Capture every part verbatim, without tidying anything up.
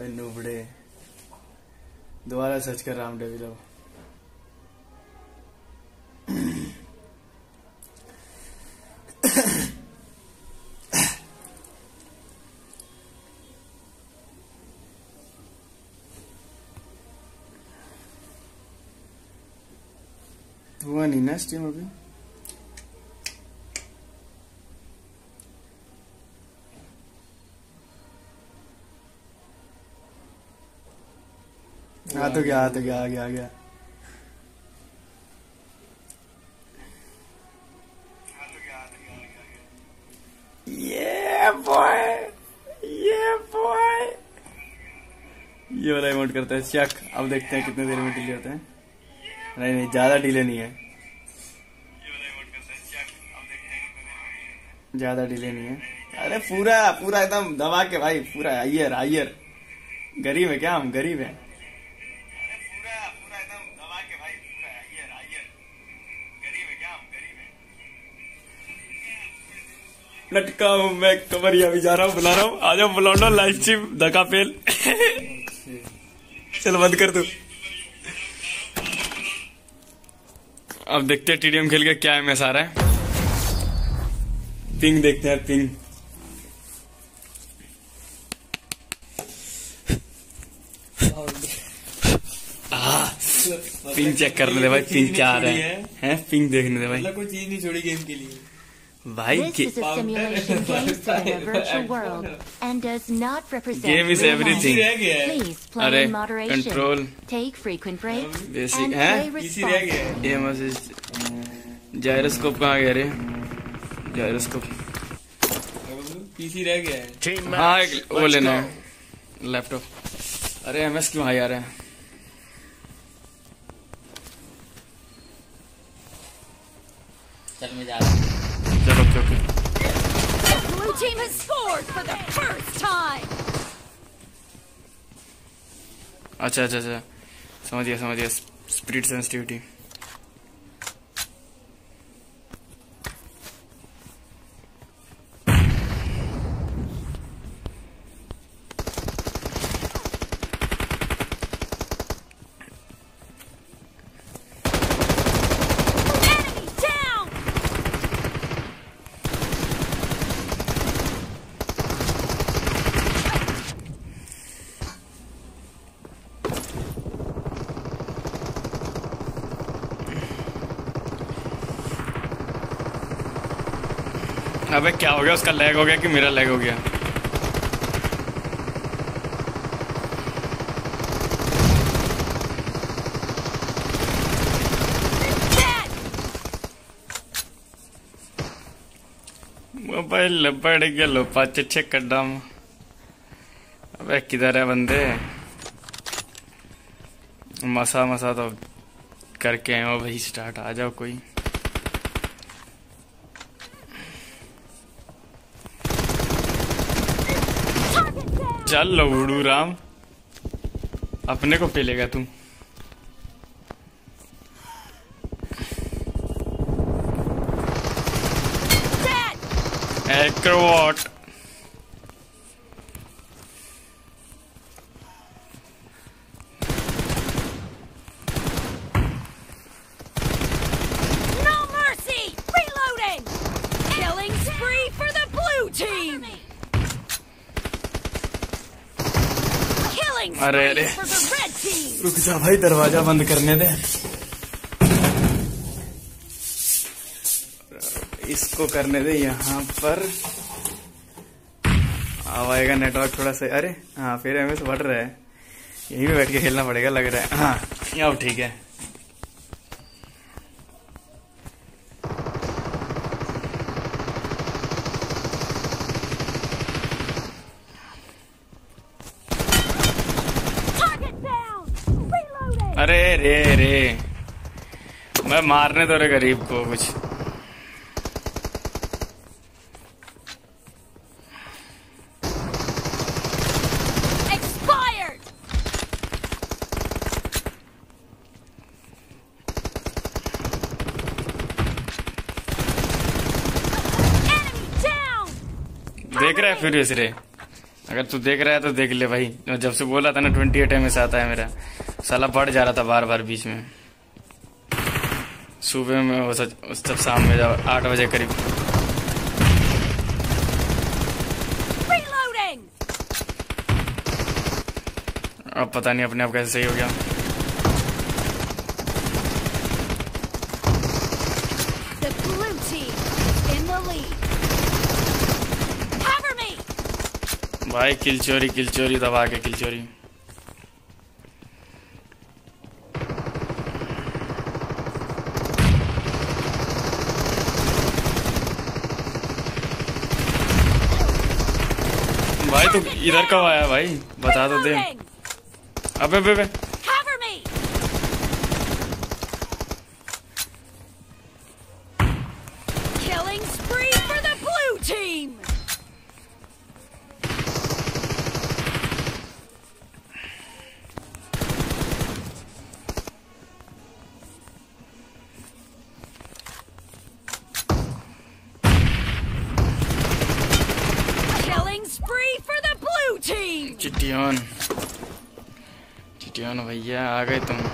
नुबड़े दोबारा सर्च कर राम डेविलो। हुआ नहीं ना स्ट्रीम अभी। आ तो गया आ तो गया आ गया आ गया ये बॉय ये बॉय ये वाला इमोट करता है चक। अब देखते हैं कितने देर में डिले होते हैं। नहीं नहीं ज्यादा डिले नहीं है, ज्यादा डिले नहीं है। अरे पूरा पूरा एकदम दबा के भाई, पूरा आइयर आइयर। गरीब है क्या हम, गरीब है। लटका हूँ मैं कमरिया भी जा रहा हूँ, बुला रहा हूँ, आ जाओ बुलाओ लाइव स्ट्रीम धक्का फेल। चल बंद कर तू। अब देखते हैं टीडीएम खेल के क्या एमएस आ रहा है। पिंग देखते हैं पिंग। आ, पिंग चेक करने दे भाई, पिंग क्या आ रहा है, हैं पिंग देखने दे भाई। मतलब कोई चीज नहीं छोड़ी गेम के लिए भाई। This is a simulation game set in a virtual world and does not represent game is everything. Please play in moderation. Control. Take frequent breaks. Basic and है? play responsibly. ये मसेज जायरोस्कोप कहाँ गया रे? Gyroscope PC रह गया है। हाँ एक वो लेना है लैपटॉप। अरे एमएस क्यों हाई आ रहा है? चल मैं जा रहा हूँ। चलो okay okay. Blue team has scored for the first time. अच्छा अच्छा अच्छा समझ गया समझ गया। Spirit sensitivity. अबे क्या हो गया, उसका लैग हो गया कि मेरा लैग हो गया? मोबाइल बढ़ गया लो पाँच छः कदम। अबे किधर है बंदे? मसा मसा तो करके आए हो भाई स्टार्ट। आ जाओ कोई। चल लवड़ू राम, अपने को पेलेगा तू। एक्रोवॉट No mercy! Reloading! Killing spree for the blue team! अरे अरे रुक जा भाई, दरवाजा बंद करने दे। इसको करने दे यहाँ पर। आएगा नेटवर्क थोड़ा सा। अरे हाँ फिर एमएस बढ़ रहा है। यहीं पे बैठ के खेलना पड़ेगा लग रहा है। हाँ यहाँ ठीक है। अरे रे रे मैं मारने तो रे गरीब को कुछ। देख रहा है फिर इसरे अगर तू देख रहा है तो देख ले भाई, जब से बोला था ना ट्वेंटी एट एम एस आता है मेरा, साला बढ़ जा रहा था बार बार बीच में। सुबह में वो सच जब शाम में जब आठ बजे करीब। Reloading! अब पता नहीं अपने आप कैसे सही हो गया। The blue team is in the lead. Cover me! भाई किल चोरी किल चोरी दबा के किल चोरी। भाई तू इधर कब आया भाई, बता तो दे। Reloading! अबे बे बे Cover me! Killing spree for the blue team! Killing spree for the blue team! चिटियन चिटियन भैया आ गए तुम।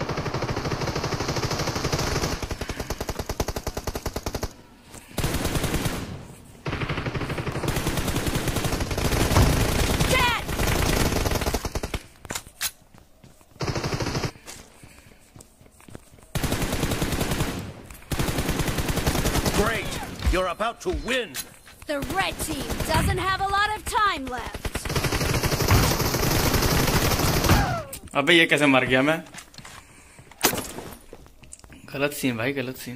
Dead! Great! You're about to win! The red team doesn't have a lot of time left. अबे ये कैसे मर गया मैं, गलत सीन भाई गलत scene.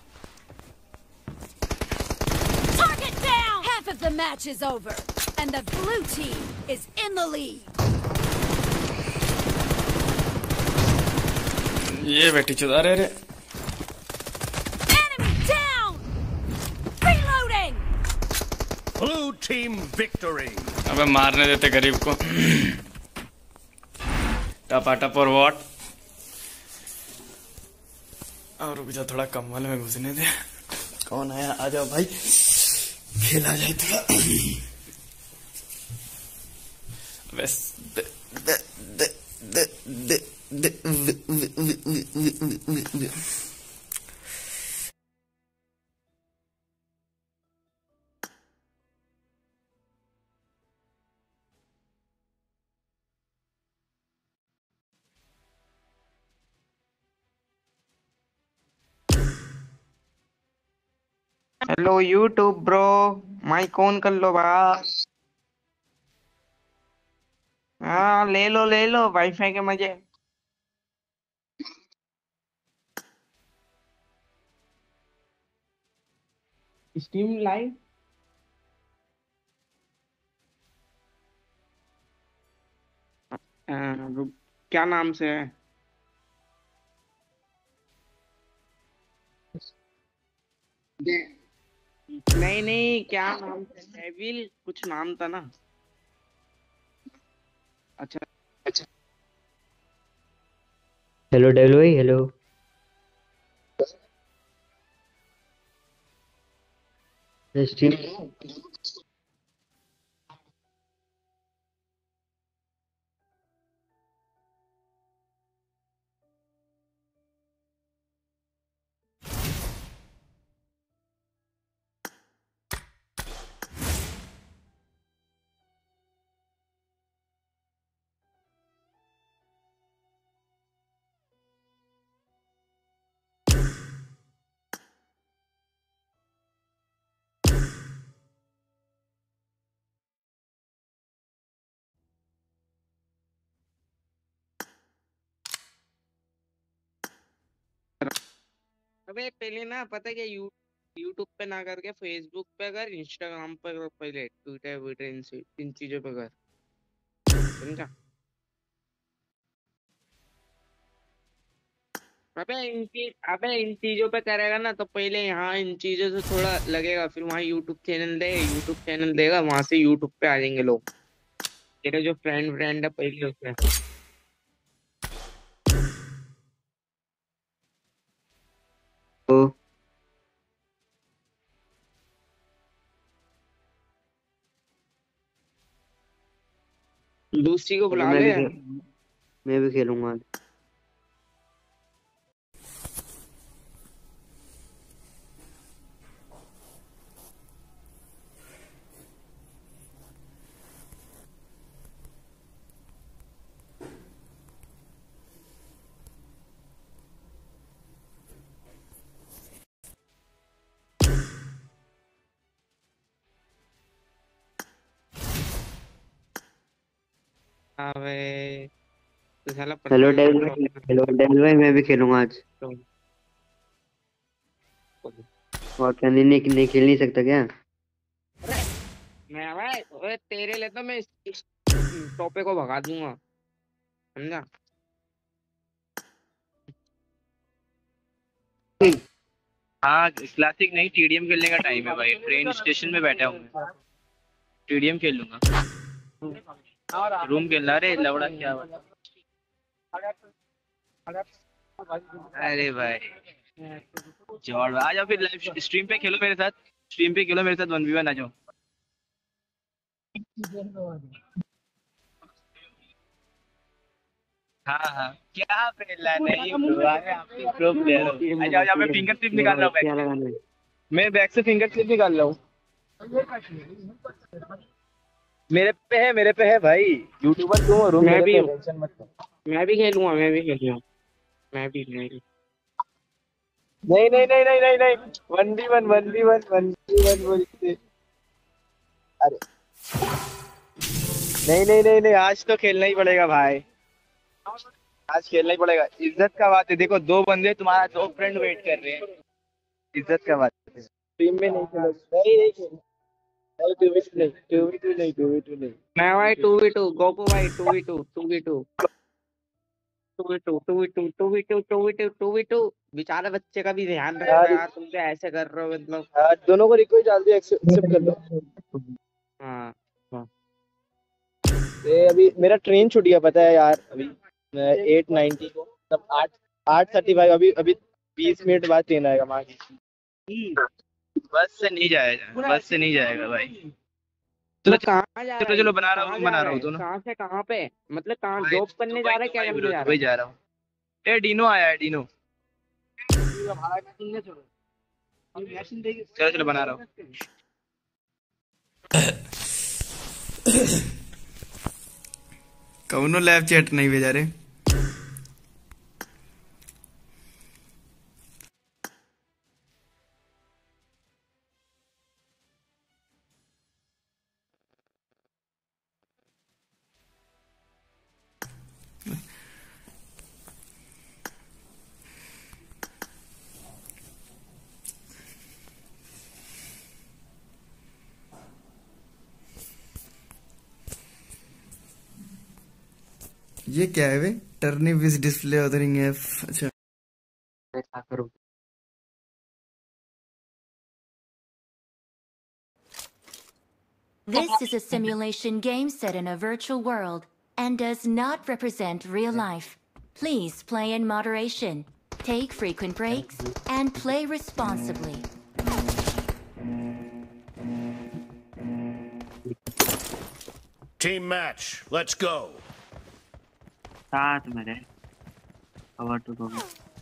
Target down! Half of the match is over, and the blue team is in the lead. ये बेटी चुदा रे रे। Enemy down! Reloading! Blue team victory! अबे मारने देते गरीब को। टपाटप और वॉट। और रुक जा थोड़ा कम्बल में घुसने दे। कौन आया, आ जाओ भाई, खेला जाए थोड़ा। बस दे दे दे दे दे दे वे- वे- वे- वे- वे- वे- वे- वे। Hello YouTube bro, mic on कर लो बस। हाँ ले लो ले लो वाईफाई के मजे। Stream live. क्या नाम से है? नहीं नहीं, क्या नाम से? डेविल कुछ नाम था ना। अच्छा अच्छा। हेलो डेविल भाई, हेलो। स्ट्रीम अबे पहले ना पता है क्या, यू यूट्यूब पे ना करके फेसबुक पे कर, इंस्टाग्राम पे कर, पहले ट्विटर ट्विटर इन से- इन चीजों पे कर, समझा? अबे इन चीज अबे इन चीजों पे करेगा ना तो पहले यहाँ इन चीजों से थोड़ा लगेगा, फिर वहाँ यूट्यूब चैनल दे, यूट्यूब चैनल देगा, वहां से यूट्यूब पे आ जाएंगे लोग। तेरे जो फ्रेंड फ्रेंड है पहले उसमें। को दूसरी को बुला मैं ले। भी खेल- मैं भी खेलूंगा आज। अबे तो साला हेलो प्रशांत डेविल को भाई, हेलो डेविल भाई, मैं भी खेलूंगा आज। और क्या, नहीं नहीं नहीं खेल नहीं सकता क्या? मैं भाई ओए तेरे लिए तो मैं इस, इस टोपे को भगा दूंगा, समझा? हाँ क्लासिक नहीं, टीडीएम खेलने का टाइम है भाई। ट्रेन स्टेशन में बैठा हूँ मैं, टीडीएम खेल लूंगा। रूम खेलना रे लवड़ा क्या बता। अरे भाई जॉर्ड आ जाओ फिर लाइव स्ट्रीम पे खेलो मेरे साथ, स्ट्रीम पे खेलो मेरे साथ वन वी वन आ जाओ। हाँ हाँ क्या पहला नहीं ब्रो, आप प्रो प्लेयर हो। आ जाओ, मैं फिंगर स्लिप निकाल रहा हूँ क्या बैक लगाना है? से। मैं बैक से फिंगर स्लिप निकाल रहा हूँ। मेरे पे है, मेरे पे है भाई। यूट्यूबर क्यों हो रूम? मैं मेरे भी पे टेंशन मत लो। मैं भी खेलूंगा, मैं भी खेलूंगा, मैं भी मैं भी नहीं नहीं नहीं नहीं नहीं नहीं one v one one v one one v one बोलते। अरे नहीं नहीं नहीं नहीं आज तो खेलना ही पड़ेगा भाई, आज खेलना ही पड़ेगा। इज्जत का बात है, देखो दो बंदे तुम्हारा, दो फ्रेंड वेट कर रहे हैं। इज्जत का बात है। टीम में नहीं खेलो, नहीं नहीं खेलो, नहीं टू वी टू नहीं, टू वी टू नहीं, टू वी टू नहीं। मैं भाई टू वी टू गोपू भाई, two v two two v two two v two two v two two v two two v two two v two बेचारे बच्चे का भी ध्यान रखना यार, तुम तो ऐसे कर रहे हो मतलब। हाँ दोनों को रिक्वेस्ट डाल दिया, एक्सेप्ट कर लो। हाँ ये अभी मेरा ट्रेन छूट गया पता है यार, अभी एट नाइनटी को, तब आठ आठ थर्टी फाइव, अभी अभी बीस मिनट बाद ट्रेन आएगा माँ की। बस से नहीं जाएगा, बस से नहीं जाएगा भाई। तो कहाँ जा चलो रहा चलो है? बना रहा हूँ, कहाँ बना जा रहा हूँ है? दोनों। कहाँ से कहाँ पे, मतलब कहाँ जॉब करने जा रहा है, क्या करने जा रहा दुबई जा रहा हूँ। ए डीनो आया है, डीनो। चलो चलो बना रहा हूँ। कौनो लाइव चैट नहीं भेजा रे। ये क्या है वे? Turnip is display authoring F. अच्छा ऐसा करो। This is a simulation game set in a virtual world and does not represent real life. Please play in moderation, take frequent breaks, and play responsibly. Team match, let's go. साथ में रहे। Cover to cover.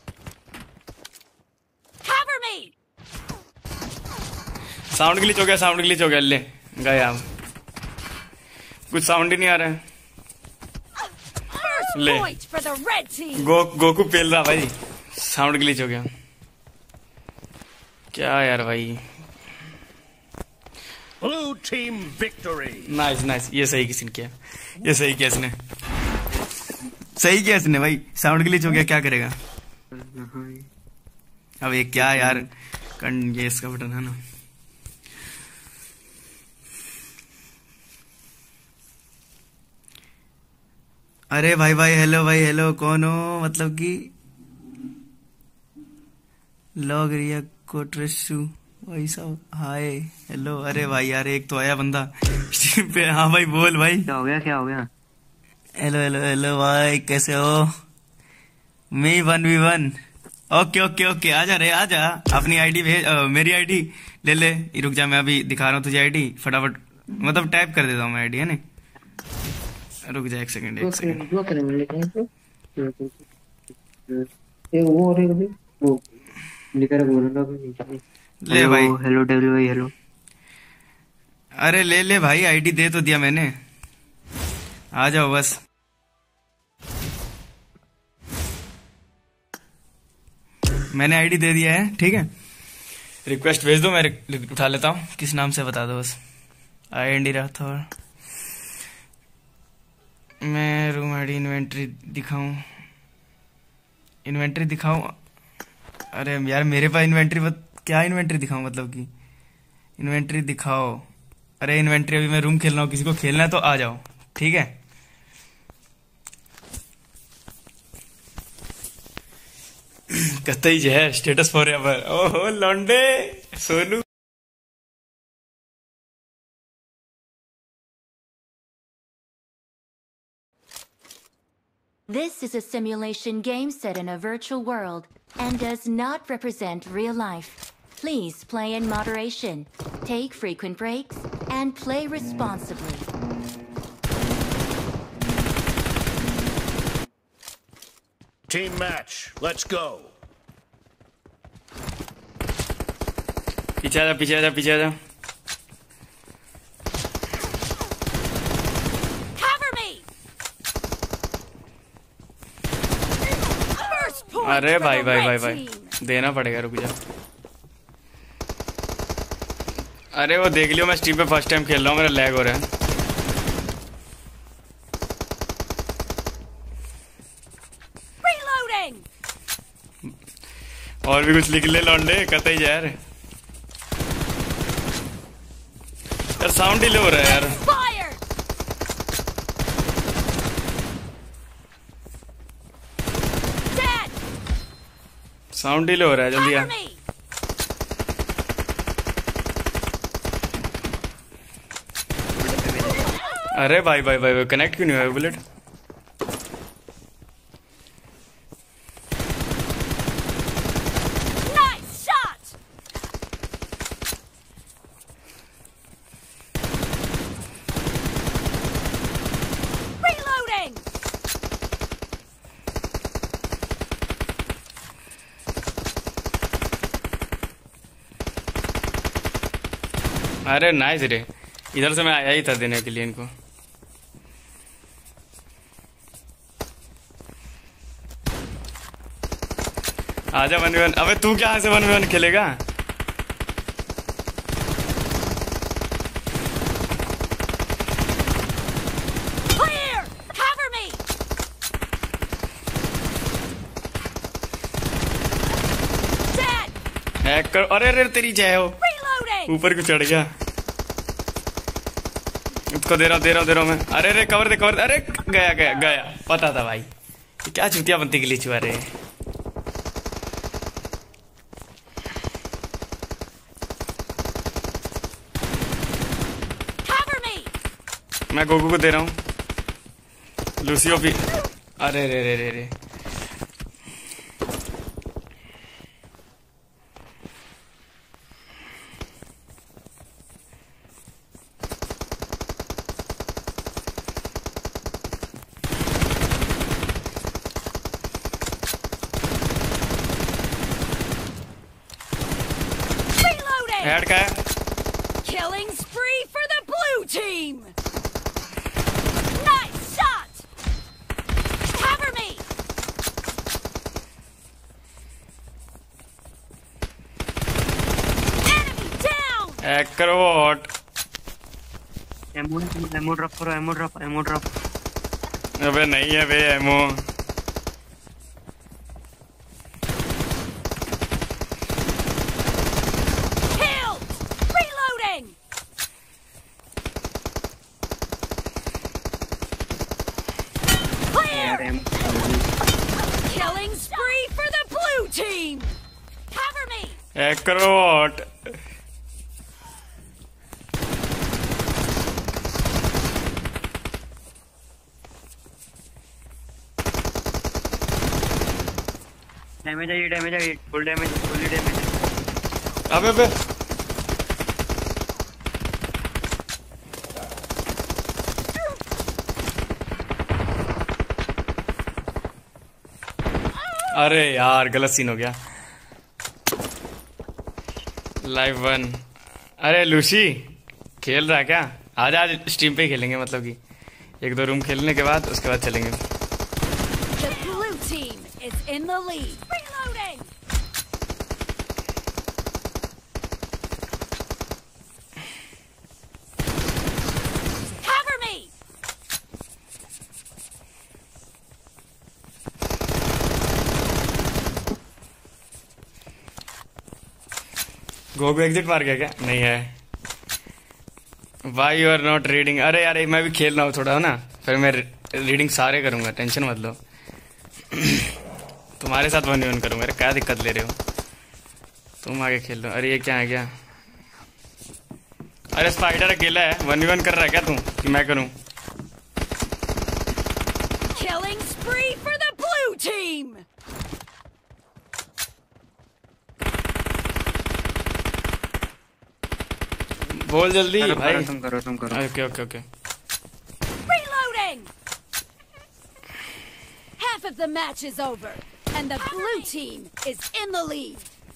Cover me! Sound glitch हो गया, sound glitch हो गया। ले गए आप, कुछ साउंड ही नहीं आ रहा है। First ले point for the red team. Go Goku पेल रहा भाई, साउंड ग्लिच हो गया। क्या यार भाई। Blue team victory. Nice nice, ये सही किसी ने किया, ये सही किया इसने, सही किया इसने भाई। साउंड ग्लिच हो गया, क्या करेगा अब ये? क्या यार कन, ये इसका बटन है ना। अरे भाई भाई हेलो भाई, हेलो कौन हो? मतलब कि लॉग रिया कोट्रेसू भाई साहब, हाय हेलो। अरे भाई यार एक तो आया बंदा स्ट्रीम पे। हाँ भाई बोल भाई। क्या हो गया, क्या हो गया? हेलो हेलो हेलो भाई, कैसे हो? Me one v one. Okay okay okay, आजा रे आजा, अपनी आईडी भेज, अ, मेरी आईडी ले ले। रुक जा, मैं अभी दिखा रहा हूँ तुझे आईडी फटाफट, मतलब टाइप कर देता हूँ मैं आईडी, है ना। रुक जा एक सेकंड दो एक सेकंड दो करेंगे लेकिन ये वो और एक भी वो लिखा है बोलना भी नहीं। ले भाई। हेलो डब्ल्यू भाई हेलो। अरे ले ले भाई, आईडी दे तो दिया मैंने, आ जाओ बस। मैंने आईडी दे दिया है, ठीक है। रिक्वेस्ट भेज दो, मैं उठा लेता हूँ। किस नाम से बता दो बस। I N D Rathore. मैं रूम आईडी इन्वेंट्री दिखाऊं, इन्वेंट्री दिखाऊं? अरे यार मेरे पास इन्वेंट्री बत... क्या इन्वेंट्री दिखाऊं, मतलब कि इन्वेंट्री दिखाओ। अरे इन्वेंट्री अभी मैं रूम खेल रहा हूँ, किसी को खेलना है तो आ जाओ, ठीक है। कतई जो है स्टेटस फॉर एवर। ओहो लौंडे Sonu. This is a simulation game set in a virtual world and does not represent real life. Please play in moderation, take frequent breaks, and play responsibly. Team match. Let's go. पीछे आ जा, पीछे आ जा, पीछे आ जा। Cover me! First point अरे for भाई the भाई red भाई भाई team. देना पड़ेगा, रुक जा। अरे वो देख लियो, मैं स्ट्रीम पे फर्स्ट टाइम खेल रहा हूँ, मेरा लैग हो रहा है। Reloading! और भी कुछ लिख ले लौंडे, कतई जा यार। यार साउंड डिले हो रहा है यार। Fire! Dead! साउंड डिले हो रहा है, जल्दी आ। Cover me! अरे भाई भाई भाई, भाई कनेक्ट क्यों नहीं हुआ बुलेट? Nice shot! Reloading! अरे नाइस रे, इधर से मैं आया ही था देने के लिए इनको। आजा वन वन। अबे तू क्या से वन वन खेलेगा? Clear! Cover me! Dead! Hack कर। अरे अरे तेरी जय हो, Reloading! ऊपर को चढ़ गया। इसको दे रहा हूँ दे रहा हूँ दे रहा हूँ मैं। अरे अरे कवर दे कवर दे। अरे गया गया गया, पता था भाई। ये क्या चुतिया बनती के लिए चुआ रहे। Cover me! मैं गोगू को दे रहा हूँ, लूसियो भी। अरे रे रे रे रे। Reloading! हेड का है। Killing spree for the blue team! Nice shot! Cover me! Enemy down! Hack करो हॉट। एमो एमो ड्रॉप करो, एमो ड्रॉप एमो ड्रॉप। अबे नहीं है बे ammo. Killed! Reloading! Clear! Killing spree for the blue team! Cover me! Hack करो hot. Damage है, ये damage है, फुल डैमेज, फुल डैमेज। अबे अबे अरे यार गलत सीन हो गया। Live one. अरे लूसी खेल रहा है क्या? आज आज स्ट्रीम पे ही खेलेंगे, मतलब कि एक दो रूम खेलने के बाद उसके बाद चलेंगे। The blue team is in the lead. Reloading. Cover me. गोगो एग्जिट मार गया क्या? नहीं है। Why you are not reading? अरे यार मैं भी खेल रहा हूँ थोड़ा ना, फिर मैं रीडिंग सारे करूंगा, टेंशन मत लो। तुम्हारे साथ वन वन करूंगा। अरे क्या दिक्कत ले रहे हो, तुम आगे खेल लो। अरे ये क्या है क्या? अरे स्पाइडर अकेला है, वन वन कर रहा है क्या तू कि मैं करूं? Killing spree for the blue team. बोल जल्दी करो, भाई। करो, तुम करो तुम करो। Okay okay okay. Reloading. Half of the match is over, and the blue team is in the lead.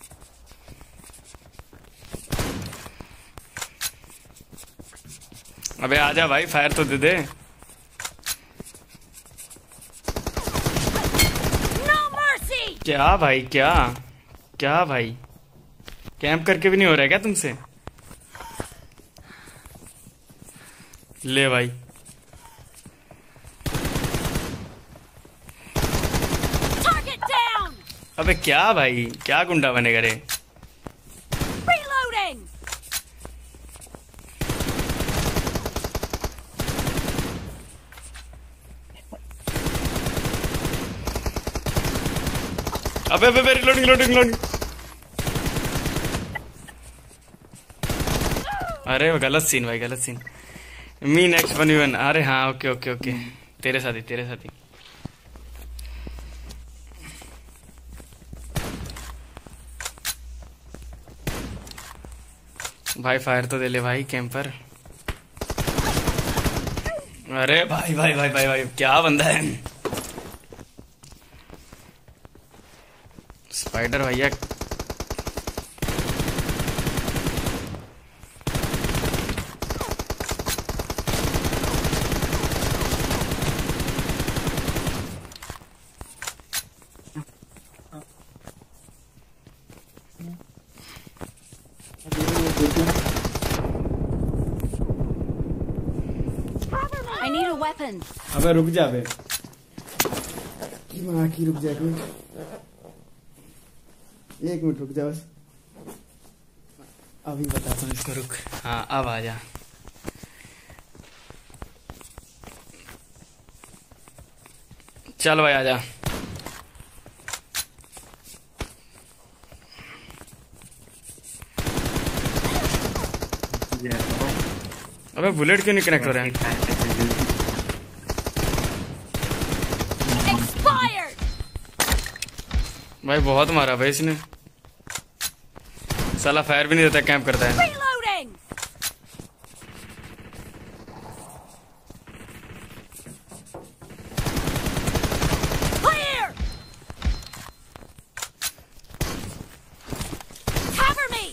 अबे आजा भाई, फायर तो दे दे। No mercy. क्या भाई, क्या क्या भाई, कैंप करके भी नहीं हो रहा है क्या तुमसे? ले भाई। Target down. अबे क्या भाई, क्या गुंडा बनेगा रे? Reloading. अबे अबे रिलोडिंग लोडिंग लोडिंग। अरे वो गलत सीन भाई, गलत scene. Me next one one. अरे हाँ ओके ओके ओके, तेरे साथ ही तेरे साथ ही। भाई फायर तो दे ले भाई कैंपर। अरे भाई भाई भाई भाई भाई क्या बंदा है स्पाइडर भैया। I need a weapon. अबे रुक जा बे, माँ की रुक जा, एक मिनट रुक जा बस, अभी बताता हूँ इसको, रुक। हाँ अब आ जा। चल भाई आजा। अबे बुलेट क्यों नहीं कनेक्ट हो रहा है? Expired. भाई बहुत मारा भाई इसने, साला फायर भी नहीं देता, कैंप करता है। Reloading. Clear. Cover me.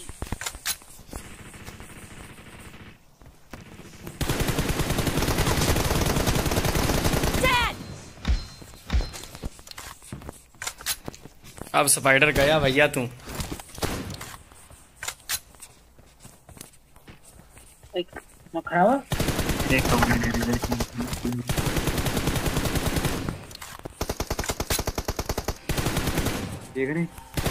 Dead. अब स्पाइडर गया भैया तू। देखो देख रहे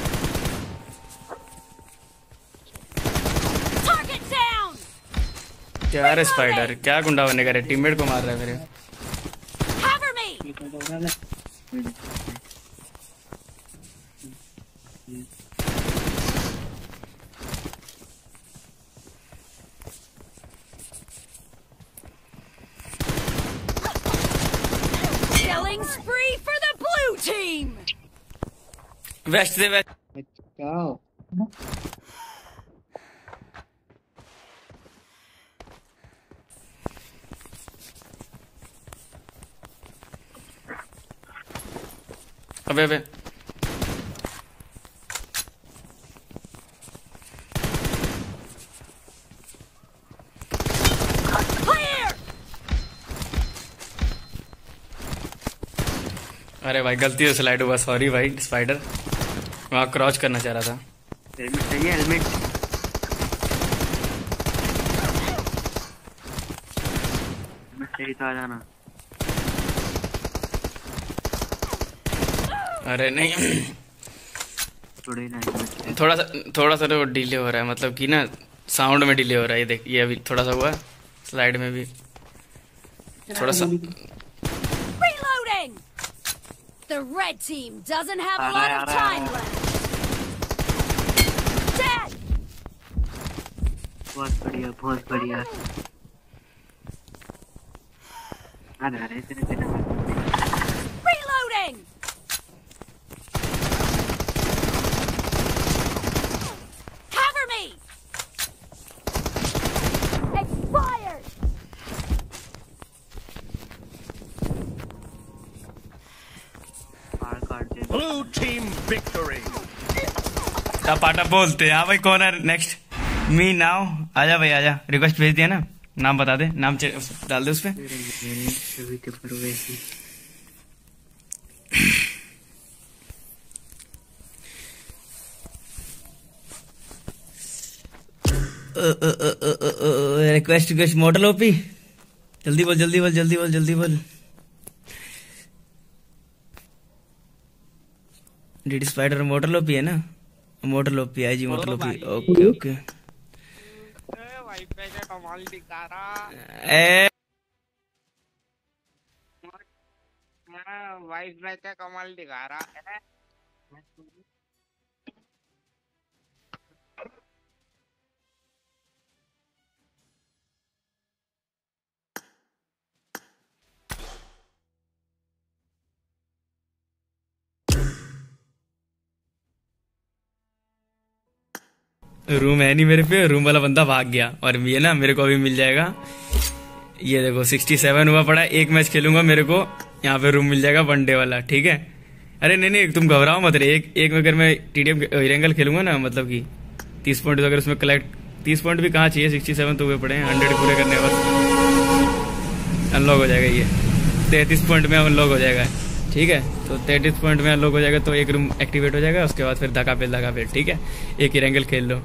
Target down. क्या रे स्पाइडर, क्या गुंडा बनेगा रे, टीममेट को मार रहा है मेरे। Cover me. Killing spree for the blue team. Waste से वेस्ट। अबे अबे अरे भाई गलती से स्लाइड हुआ, सॉरी भाई स्पाइडर, वहाँ क्रॉच करना चाह रहा था। हेलमेट चाहिए, हेलमेट। हेलमेट चाहिए तो आ जाना। अरे नहीं थोड़ी ना हेलमेट। थोड़ा सा थोड़ा सा तो डिले हो रहा है, मतलब कि ना साउंड में डिले हो रहा है। ये देख, ये अभी थोड़ा सा हुआ, स्लाइड में भी थोड़ा सा। Reloading! The red team doesn't have a lot of time left. Dead! बहुत बढ़िया, बहुत बढ़िया। आ रहे तेरे बिना। Reloading! Cover me! Expired! पार काट दे। Blue team victory. टपाटा बोलते हैं। हाँ भाई कौन है नेक्स्ट? Me now. आजा भाई आजा, रिक्वेस्ट भेज दिया ना, नाम बता दे, नाम चे- डाल दे उस पे। अभी तो पर वैसी। रिक्वेस्ट रिक्वेस्ट मॉडल ओपी, जल्दी बोल जल्दी बोल जल्दी बोल जल्दी बोल। डीडी स्पाइडर मॉडल ओपी है ना, model OP I G model OP. Okay okay WiFi का कमाल दिखा रहा। ए वाईफाई का कमाल दिखा रहा है। रूम है नहीं मेरे पे, रूम वाला बंदा भाग गया, और ये ना मेरे को अभी मिल जाएगा। ये देखो सिक्सटी सेवन हुआ पड़ा, एक मैच खेलूंगा मेरे को यहाँ पे रूम मिल जाएगा वनडे वाला, ठीक है। अरे नहीं नहीं तुम घबराओ मत रे, एक एक में अगर मैं टीडीएम हिरंगल खेलूंगा ना, मतलब कि तीस पॉइंट अगर उसमें कलेक्ट, तीस पॉइंट भी कहाँ चाहिए, सिक्सटी सेवन तो हुए पड़े हैं, हंड्रेड पूरे करने बस अनलॉक हो जाएगा। ये तैतीस पॉइंट में अनलॉक हो जाएगा, ठीक है। तो तैतीस पॉइंट में अनलॉक हो जाएगा तो एक रूम एक्टिवेट हो जाएगा, उसके बाद फिर धक्का पेल धक्का पेल, ठीक है। एक हिरंगल खेल लो।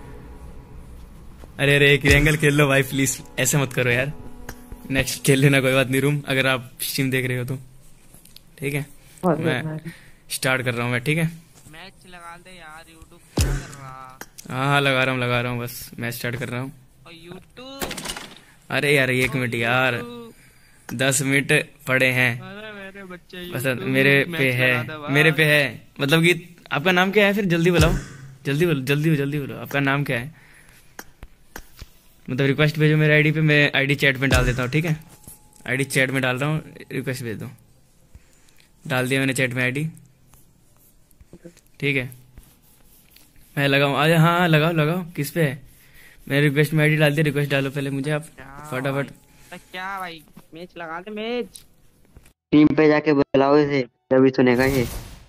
अरे अरे एक हिरंगल खेल लो भाई प्लीज, ऐसे मत करो यार। नेक्स्ट खेल लेना, कोई बात नहीं रूम, अगर आप स्ट्रीम देख रहे हो तो, ठीक है। मैं स्टार्ट कर रहा हूँ मैं, ठीक है। मैच लगा दे यार, यूट्यूब क्या कर रहा? हाँ हाँ लगा रहा हूँ लगा रहा हूँ, बस मैच स्टार्ट कर रहा हूँ। और यूट्यूब, अरे यार एक मिनट यार, दस मिनट पड़े हैं। अरे मेरे बच्चे बस YouTube, मेरे मैच पे है, लगा दे भाई। मेरे पे है, मतलब कि आपका नाम क्या है फिर, जल्दी बताओ, जल्दी बोलो जल्दी जल्दी बोलो, आपका नाम क्या है, मतलब रिक्वेस्ट भेजो मेरे आईडी पे, मैं आईडी चैट में डाल देता हूँ, ठीक है। आईडी चैट में डाल रहा हूँ, रिक्वेस्ट भेज दो। डाल दिया मैंने चैट में आईडी, ठीक है। मैं लगाऊँ, अरे हाँ हाँ लगाओ लगाओ, किस पे है? मैंने रिक्वेस्ट में आईडी डाल दी, रिक्वेस्ट डालो पहले मुझे आप फटाफट। तो क्या भाई मैच लगा दे, मैच टीम पे जाके बुलाओ इसे, तभी सुनेगा ये।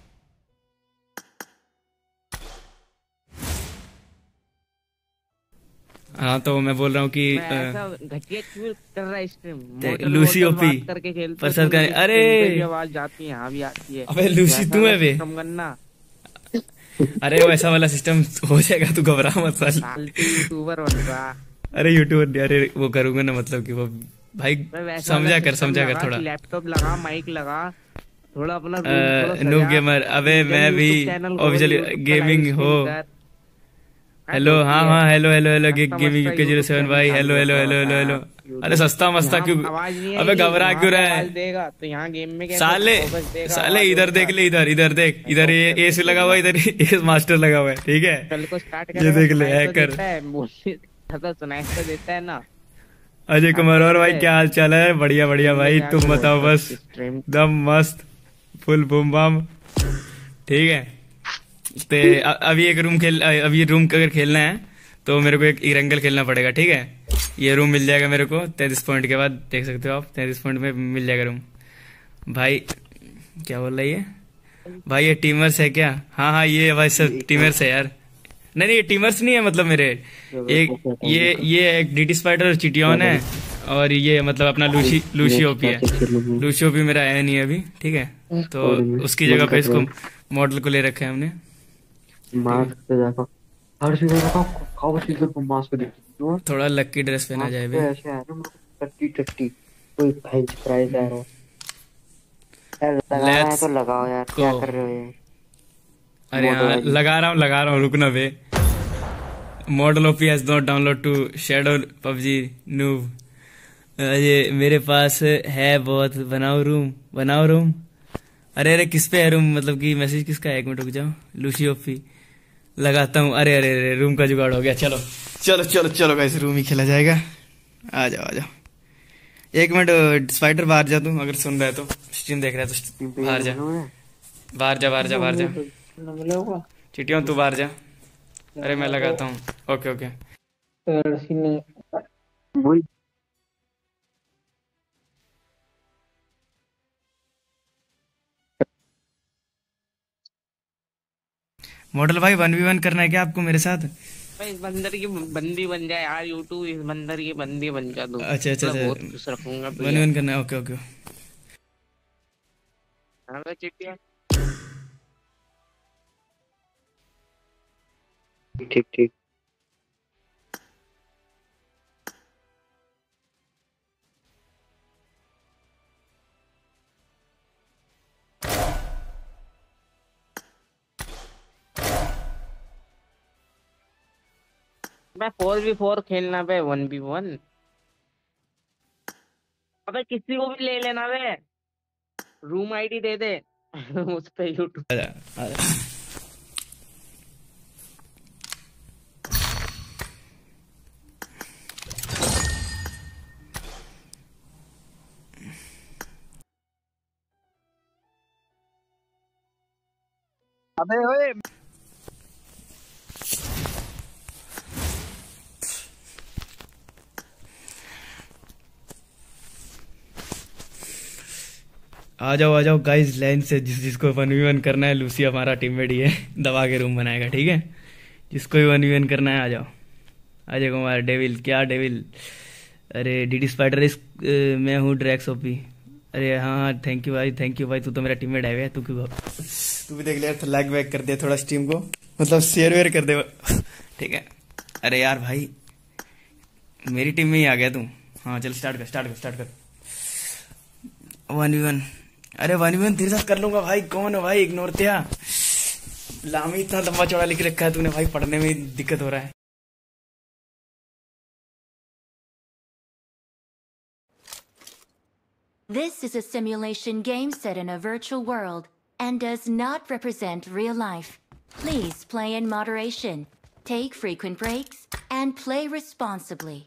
हाँ तो मैं बोल रहा हूँ कि मैं ऐसा घटिया क्यों कर रहा है स्ट्रीम? ते- मोटर लूसी वोटर ओपी, बात करके खेलते प्रसाद हो, का- तुम अरे! स्क्रीन पे भी आवाज जाती है, यहाँ भी आती है। अबे लूसी वैसा तू है बे। कम करना, अरे वैसा वाला सिस्टम हो जाएगा, तू घबरा मत साल। फालतू यूट्यूबर बन रहा। अरे यूट्यूबर, अरे वो करूंगा ना, मतलब कि वो भाई मैं वैसा समझा वाला कर system समझा कर लगा, थोड़ा। लैपटॉप लगा, माइक लगा, थोड़ा अपना room थोड़ा सजा, नूब गेमर, अबे फिर मैं भी YouTube channel खोल, ऑफिशियल YouTube पे गेमिंग live हो। stream कर। हेलो हाँ हाँ हेलो हेलो हेलो सस्ता गेमिंग मस्ता UK zero YouTube seven channel भाई, चालू हेलो हेलो होता हेलो हेलो है। हेलो। YouTube- अरे सस्ता मस्ता यहाँ क्यों, आवाज नहीं अबे आएगी, घबरा वहाँ क्यों रहा आवाज है देगा तो यहाँ गेम में कैसे साले? focus देगा, साले आवाज इधर होगा। देख ले, इधर इधर देख, इधर ये एस लगा हुआ है, इधर एस मास्टर लगा हुआ है, ठीक है। कल को स्टार्ट ये देख ले, सुनाई तो हैकर। देता है, बोलने तो सुनाई तो देता है ना। अजय कुमार और भाई क्या हाल चाल है? बढ़िया बढ़िया भाई, क्या तुम बोल बताओ रहे हो? बस, स्ट्रीम दम मस्त, फुल बूम बम, ठीक है। ते अ- अभी एक रूम खेल, अ- अभी रूम अगर खेलना है तो मेरे को एक इरंगल खेलना पड़ेगा, ठीक है। ये रूम मिल जाएगा मेरे को तैतीस पॉइंट के बाद, देख सकते हो आप, तैतीस पॉइंट में मिल जाएगा रूम। भाई क्या बोल रही है भाई, ये टीमर्स है क्या? हाँ हाँ ये भाई सब टीमर्स है यार। नहीं नहीं ये टीमर्स नहीं है, मतलब मेरे एक ये ये एक डीटी स्पाइडर और चिटियन है, और ये मतलब अपना लूसी लूसी ओपी है। लूसी ओपी मेरा है नहीं अभी, ठीक है, तो उसकी जगह पे इसको मॉडल को ले रखे हैं हमने। मास्क पे जाकर हर चीज का खाओ चीज को मास्क देख दो, थोड़ा लक्की ड्रेस पहना जाए बे। ऐसे है ना टट्टी टट्टी कोई फ्रेंच फ्राइज आ रहा है, लगाना है तो लगाओ यार, क्या कर रहे हो ये? अरे हाँ लगा रहा हूँ लगा रहा हूँ रुकना बे। Model OP has not download to shadow PUBG noob. ये मेरे पास है बहुत, बनाओ रूम बनाओ रूम। अरे अरे किस पे है रूम, मतलब कि मैसेज किसका है? एक मिनट रुक जाओ, लूसी ओपी लगाता हूँ। अरे अरे अरे रूम का जुगाड़ हो गया। चलो चलो चलो चलो गाइस रूम ही खेला जाएगा। आ जाओ आ जाओ। एक मिनट स्पाइडर बाहर जा, तू अगर सुन रहा है तो, स्ट्रीम देख रहा है तो बाहर जा बाहर जा बाहर जा बाहर जा। चिटियों तू बाहर जा। अरे मैं लगाता हूँ। ओके ओके मॉडल भाई वन वी वन करना है क्या आपको मेरे साथ? भाई इस बंदर की बंदी बन जाए यार, यूट्यूब इस बंदर की बंदी बन जा दो। अच्छा अच्छा अच्छा बहुत खुश रखूंगा वन वी वन करना है। ओके ओके चिटिया ठीक ठीक। मैं फोर वी फोर खेलना बे, वन बी वन। अबे किसी को भी ले लेना बे, रूम आईडी दे दे उस पे यूट्यूब। अबे ओए आ जाओ आ जाओ गाइस लाइन से। जिस जिसको वन वी वन करना है, लूसी हमारा टीममेट ही है, दबा के रूम बनाएगा, ठीक है। जिसको भी वन वी वन करना है आ जाओ। अजय कुमार डेविल, क्या डेविल? अरे डीडी स्पाइडर इस मैं हूँ ड्रैक्स ओपी। अरे हाँ हाँ थैंक यू भाई थैंक यू भाई, तू तो मेरा टीममेट है। तू क्यों तू भी देख ले यार, लाइक वैक कर दे थोड़ा स्ट्रीम को, मतलब शेयर वेयर कर दे, ठीक है। अरे यार भाई मेरी टीम में ही आ गया तू। हाँ चल स्टार्ट कर स्टार्ट कर स्टार्ट कर वन वी वन। अरे वन वी वन तेरे साथ कर लूंगा भाई। कौन है भाई? इग्नोर तिया लामी इतना लंबा चौड़ा लिख रखा है तूने भाई, पढ़ने में दिक्कत हो रहा है। This is a simulation game set in a virtual world and does not represent real life. Please play in moderation, take frequent breaks, and play responsibly.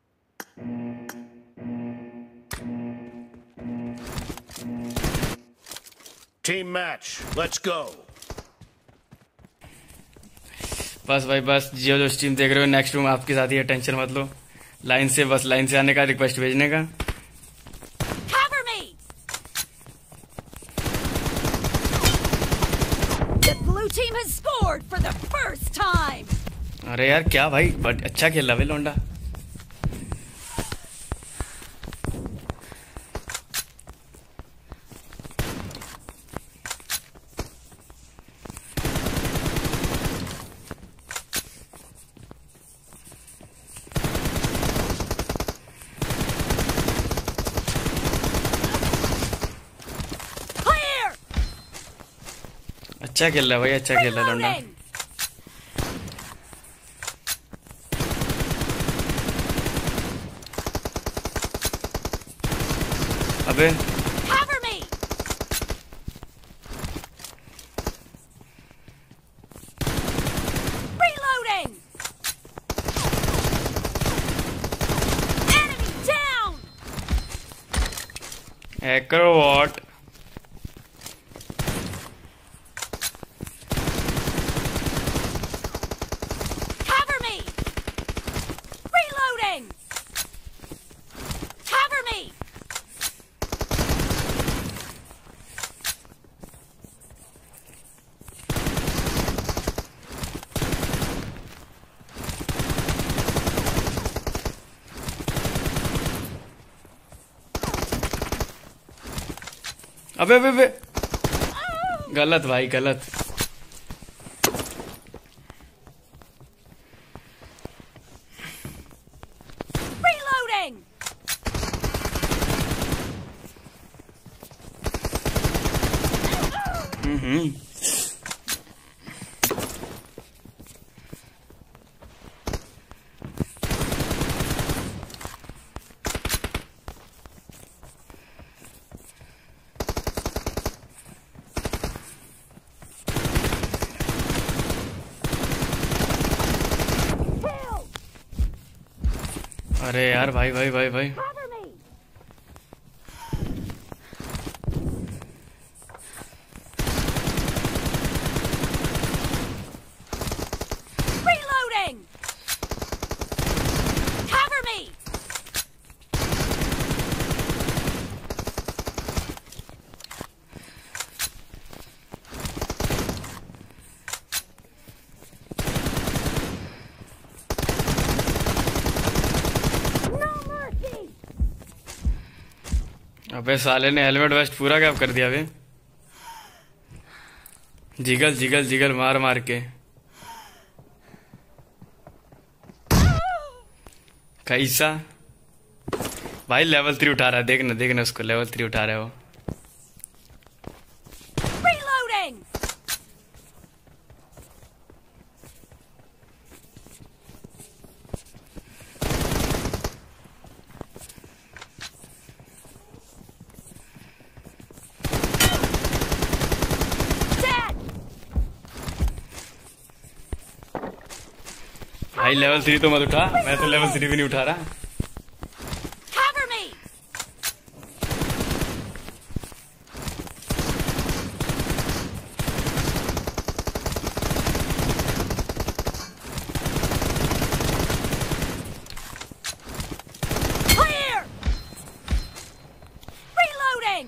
Team match, let's go. बस भाई बस, जियो जो स्ट्रीम देख रहे हो next room आपके साथ ही है, टेंशन मत लो। लाइन से बस लाइन से आने का, रिक्वेस्ट भेजने का। Cover me! The blue team has scored for the first time. अरे यार क्या भाई, बट अच्छा खेल रहा है लोंडा। अच्छा खेल रहा है भाई, अच्छा खेल रहा है लोंडा। अबे Cover me! Reloading! Enemy down! Hacker what? Cover me! Reloading! Cover me! अबे अबे अबे गलत भाई गलत। Reloading. हम्म अरे यार भाई भाई भाई भाई Cover me. Reloading. Cover me. No mercy. अबे साले ने हेलमेट वेस्ट पूरा गैप कर दिया बे। जिगल जिगल जिगल मार मार के कैसा भाई लेवल थ्री उठा रहा है। देखना देखना उसको लेवल थ्री उठा रहा है वो। Reloading. Dead. भाई लेवल थ्री तो मत उठा, मैं तो लेवल थ्री भी नहीं उठा रहा। Cover me. Clear. Reloading.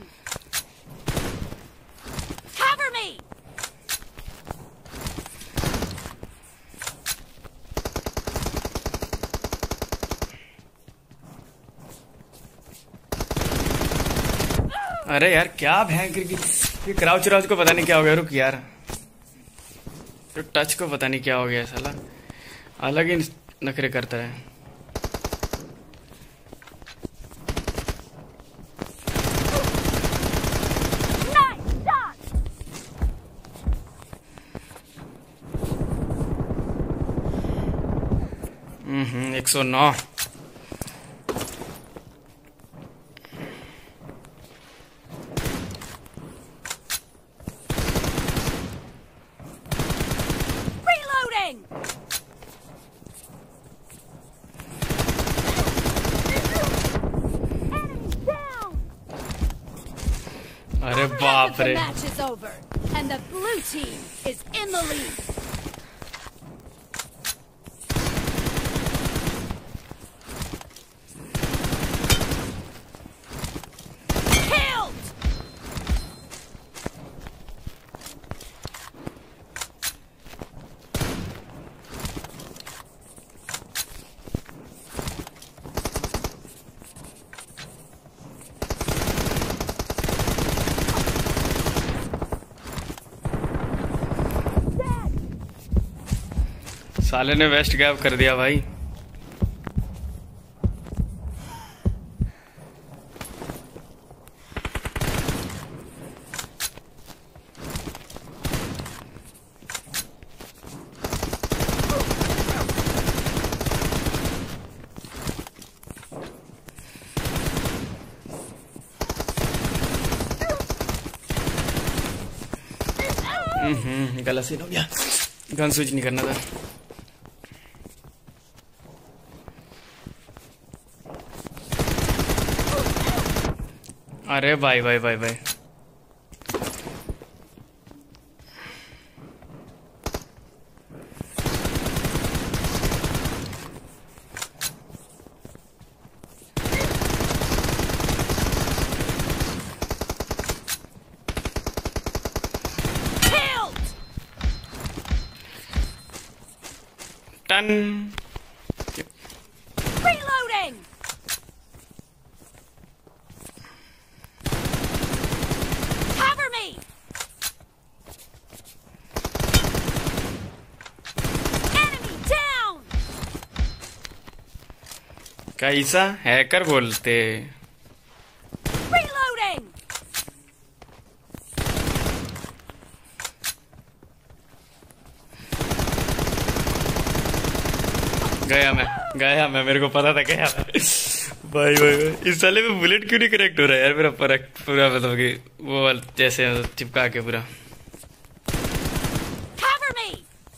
Cover me. अरे यार क्या भयंकर की ये क्राउच राउच को पता नहीं क्या हो गया। रुक यार तो टच को पता नहीं क्या हो गया साला, अलग ही नखरे करता है। Nice shot. हम्म एक सौ नौ। Reloading. Enemy down. अरे Half बाप of the रे match is over, and the blue team is in the lead. Killed. साले ने वेस्ट गैप कर दिया भाई। हम्म गलत सीन हो गया, गन स्विच नहीं करना था। अरे भाई भाई भाई भाई Killed. टन। Reloading. कैसा हैकर बोलते। Reloading! गया मैं गया मैं मेरे को पता था गया मैं। भाई भाई भाई इस साले में बुलेट क्यों नहीं करेक्ट हो रहा है यार मेरा पूरा पूरा मतलब कि वो वाला जैसे चिपका के पूरा। Cover me!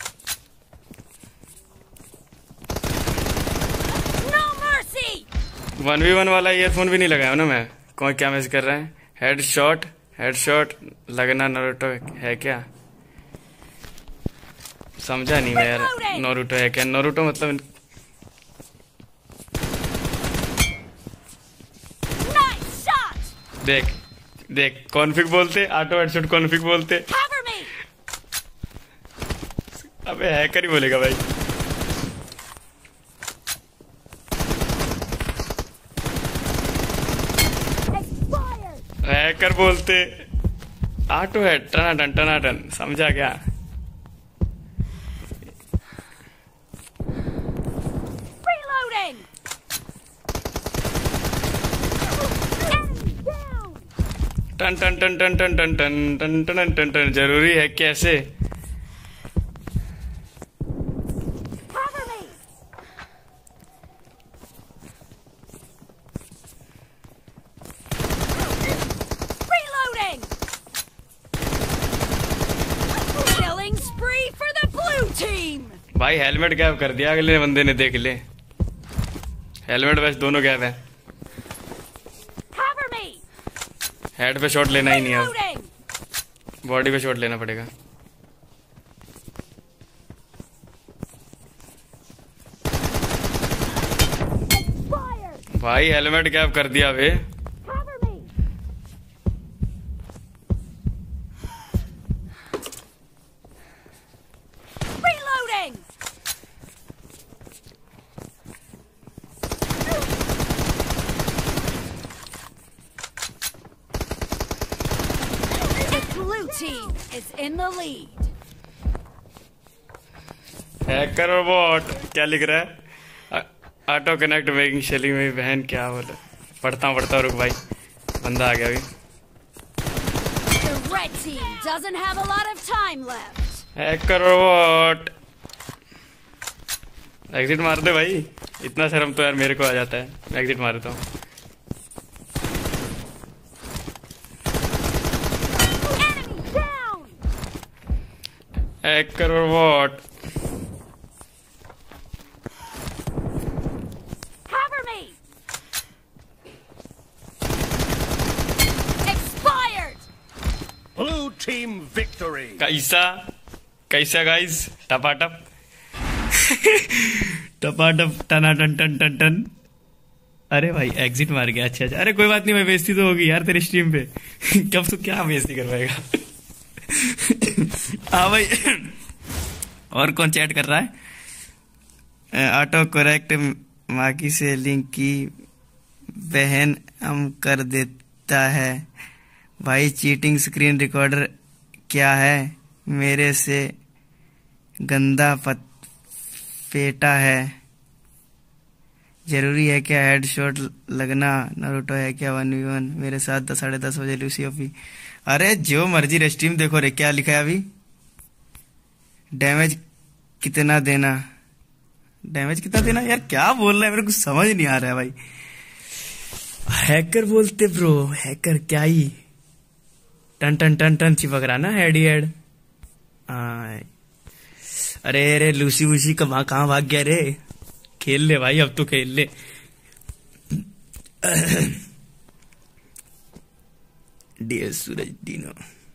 No mercy! One v one वाला ईयरफोन भी नहीं लगाया ना मैं। कौन क्या मैसेज कर रहा है? हेड शॉट हेड शॉट लगना नारुतो है क्या? समझा नहीं मैं यार। नारुतो है क्या? नारुतो मतलब Nice shot! देख देख कॉन्फिग बोलते ऑटो हेडशॉट कॉन्फिग बोलते। Cover me! अबे हैकर ही बोलेगा भाई। Expired! हैकर बोलते ऑटो हेड टनाटन टनाटन। समझा क्या? Reloading! Enemy down! टन टन टन टन टन टन टन टन टन टन टन जरूरी है कैसे? Cover me! Reloading! Killing spree for the blue team! भाई हेलमेट गैप कर दिया अगले बंदे ने। देख ले हेलमेट वैसे दोनों गैप है। Cover me! हेड पे शॉट लेना ही नहीं है अब। Reloading! बॉडी पे शॉट लेना पड़ेगा। Expired! भाई हेलमेट गैप कर दिया बे। Cover me! Reloading! The blue team is in the lead. Hacker और बॉट क्या लिख रहा है? ऑटो कनेक्ट मेकिंग शेलिंग में बहन क्या बोला। पढ़ता हूँ पढ़ता हूँ रुक भाई बंदा आ गया अभी। The red team doesn't have a lot of time left. Hacker और बॉट एग्जिट मार दे भाई। इतना शर्म तो यार मेरे को आ जाता है। मैं एग्जिट मार देता हूँ। Enemy down! हैकर और bot Cover me! Expired! Blue team victory. कैसा कैसा गाइस टपाटप टपाटप टना टन टन टन टन। अरे भाई एग्जिट मार गया। अच्छा अच्छा अरे कोई बात नहीं भाई बेइज्जती तो होगी यार तेरी स्ट्रीम पे। कब तो क्या बेइज्जती करवाएगा। हाँ भाई और कौन चैट कर रहा है? ऑटो करेक्ट माकी से लिंक की बहन हम कर देता है भाई। चीटिंग स्क्रीन रिकॉर्डर क्या है? मेरे से गंदा पत पेटा है। जरूरी है क्या हेडशॉट लगना? नारुतो है क्या वन वी वन? मेरे साथ दस साढ़े दस बजे लूसी ओपी। अरे जो मर्जी रे स्ट्रीम देखो रे। क्या लिखा है अभी? डैमेज कितना देना? डैमेज कितना देना यार? क्या बोल रहा है मेरे को समझ नहीं आ रहा है भाई। हैकर बोलते ब्रो हैकर क्या ही टन टन टन टन चिपक रहा ना हेड ही हेड। अरे अरे लूसी वूसी कहाँ कहाँ भाग गया रे? खेल ले भाई अब तो खेल ले। डियर सूरज दीनो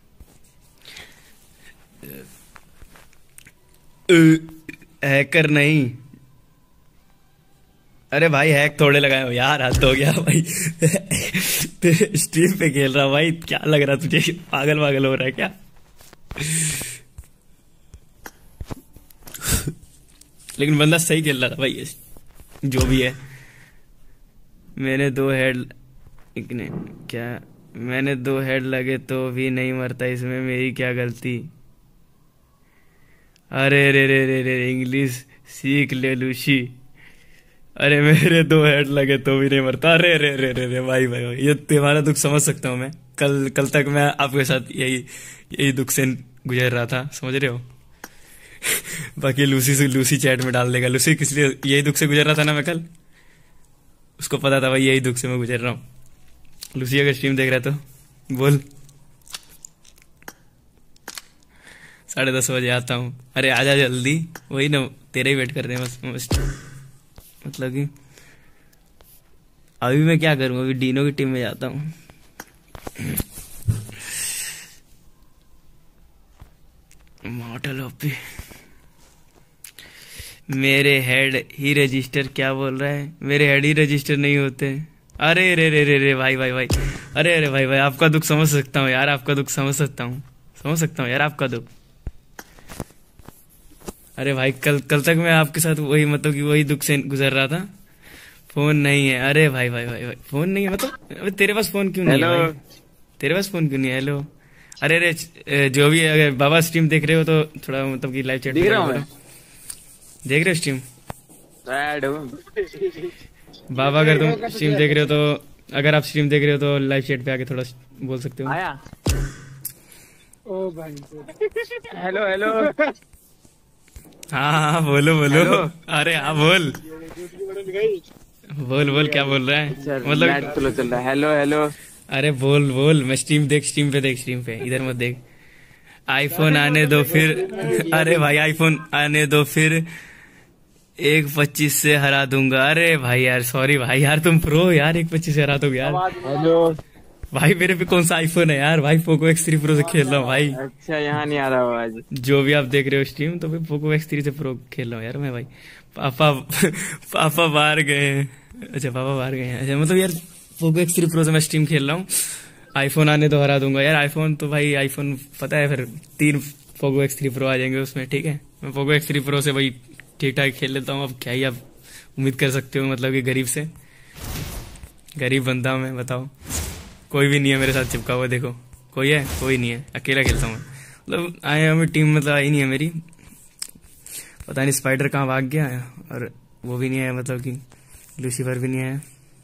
हैकर नहीं। अरे भाई हैक थोड़े लगाए हो यार। हद हो गया भाई। तेरे स्ट्रीम पे खेल रहा भाई। क्या लग रहा तुझे? पागल पागल हो रहा है क्या? लेकिन बंदा सही खेल रहा था भाई जो भी है। मैंने दो हेड इतने क्या मैंने दो हेड लगे तो भी नहीं मरता। इसमें मेरी क्या गलती? अरे रे रे रे रे इंग्लिश सीख ले लूसी। अरे मेरे दो हेड लगे तो भी नहीं मरता। अरे रे रे रे रे भाई भाई भाई, ये तुम्हारा दुख समझ सकता हूँ मैं। कल कल तक मैं आपके साथ यही यही दुख से गुजर रहा था, समझ रहे हो। बाकी लूसी से लूसी चैट में डाल देगा, लूसी किस लिए यही दुख से गुजर रहा था ना मैं कल, उसको पता था भाई यही दुख से मैं गुजर रहा हूँ। लूसी अगर स्ट्रीम देख रहा है तो बोल। साढ़े दस बजे आता हूँ। अरे आजा जल्दी, वही ना तेरे ही वेट कर रहे हैं बस, बस मतलब कि अभी मैं क्या करूँ, अभी डीनो की टीम में जाता हूँ। मॉडल ओपी मेरे हेड ही रजिस्टर, क्या बोल रहा है, मेरे हेड ही रजिस्टर नहीं होते। अरे रे रे रे रे भाई भाई भाई, अरे अरे भाई भाई, आपका दुख समझ सकता हूँ यार, आपका दुख समझ सकता हूँ, समझ सकता हूँ यार आपका दुख। अरे भाई कल कल तक मैं आपके साथ वही मतलब कि वही दुख से गुजर रहा था। फोन नहीं है, अरे भाई भाई भाई भाई फोन नहीं है मतलब, अबे तेरे पास फोन क्यों नहीं है भाई? तेरे पास फोन क्यों नहीं है? हेलो, अरे अरे जो भी अगर बाबा स्ट्रीम देख रहे हो तो थोड़ा मतलब कि लाइव चैट देख रहा हूँ मैं। देख रहे हो स्ट्रीम? बाबा अगर तुम स्ट्रीम देख रहे हो तो, अगर आप स्ट्रीम देख रहे हो तो लाइव चैट पे आके थोड़ा बोल सकते हो। आया ओ भाई, हेलो हेलो। हाँ हाँ बोलो बोलो। अरे हाँ बोल बोल बोल, क्या बोल रहा है मतलब? चलो चल रहा है। Hello hello. अरे बोल बोल, मैं स्ट्रीम देख, स्ट्रीम पे देख, स्ट्रीम पे, इधर मत देख। आईफोन आने दो फिर, अरे भाई आईफोन आने दो फिर एक पच्चीस से हरा दूंगा। अरे भाई यार सॉरी भाई यार, तुम प्रो यार, एक पच्चीस से हरा दोगे यार। हेलो भाई मेरे पे कौन सा आईफोन है यार भाई, पोको एक्स थ्री प्रो से खेल रहा हूँ भाई। अच्छा यहाँ नहीं आ रहा आवाज। जो भी आप देख रहे हो स्ट्रीम, तो भाई पोको एक्स थ्री से प्रो खेल रहा हूँ यार मैं भाई। पापा पापा बाहर गए हैं। अच्छा पापा बाहर गए हैं, अच्छा मतलब यार पोको एक्स थ्री प्रो से मैं स्ट्रीम खेल रहा हूँ। आईफोन आने तो हरा दूंगा यार। आईफोन तो भाई आईफोन पता है, फिर तीन पोको एक्स थ्री प्रो आ जाएंगे उसमें, ठीक है। मैं पोको एक्स थ्री प्रो से भाई ठीक ठाक खेल लेता हूँ। अब क्या ही आप उम्मीद कर सकते हो मतलब कि गरीब से, गरीब बंदा हूँ मैं, बताओ। कोई भी नहीं है मेरे साथ चिपका हुआ, देखो कोई है? कोई नहीं है, अकेला खेलता हूँ मैं। मतलब आए हमें टीम मतलब आई नहीं है मेरी, पता नहीं स्पाइडर कहाँ भाग गया है, और वो भी नहीं है मतलब कि लूसीफर भी नहीं है।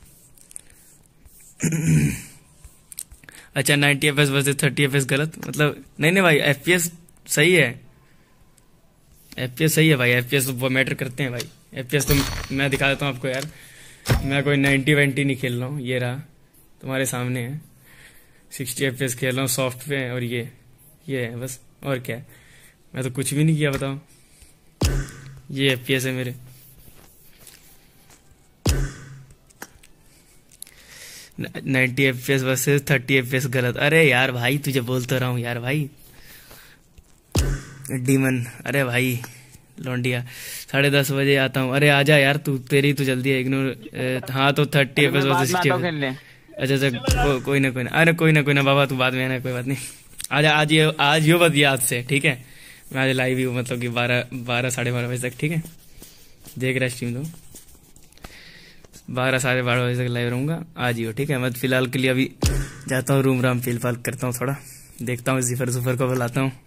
अच्छा ninety F S versus thirty F S गलत मतलब? नहीं नहीं भाई, एफ पी एस सही है, एफ पी एस सही है भाई। एफ पी एस वो मैटर करते हैं भाई। एफ पी एस तो मैं दिखा देता हूँ आपको यार, मैं कोई नाइनटी वेंटी नहीं खेल रहा हूँ। ये रहा तुम्हारे सामने है, सिक्सटी एफ पी एस खेल रहा हूँ सॉफ्ट पे, और ये ये है बस, और क्या है। मैं तो कुछ भी नहीं किया, बताओ। ये एफ पी एस है मेरे। Ninety F P S versus thirty F P S गलत? अरे यार भाई तुझे बोल तो रहा हूँ यार भाई। डीमन, अरे भाई लौंडिया, साढ़े दस बजे आता हूँ। अरे आजा यार तू, तेरी तो जल्दी है। इग्नोर, हाँ तो thirty F S versus sixty. अच्छा अच्छा को, कोई ना कोई ना, अरे कोई ना कोई ना बाबा, तू बाद में आना, कोई बात नहीं। आजा आज ये आज यो बस याद से, ठीक है। मैं आज लाइव ही हूँ मतलब कि बारह बारह साढ़े बारह बजे तक, ठीक है। देख रहा स्ट्रीम तो बारह साढ़े बारह बजे तक लाइव रहूंगा, आज ही हो, ठीक है। मैं फिलहाल के लिए अभी जाता हूँ रूम राम, फील फाल करता हूँ थोड़ा, देखता हूँ जिफर जुफर को बुलाता हूँ।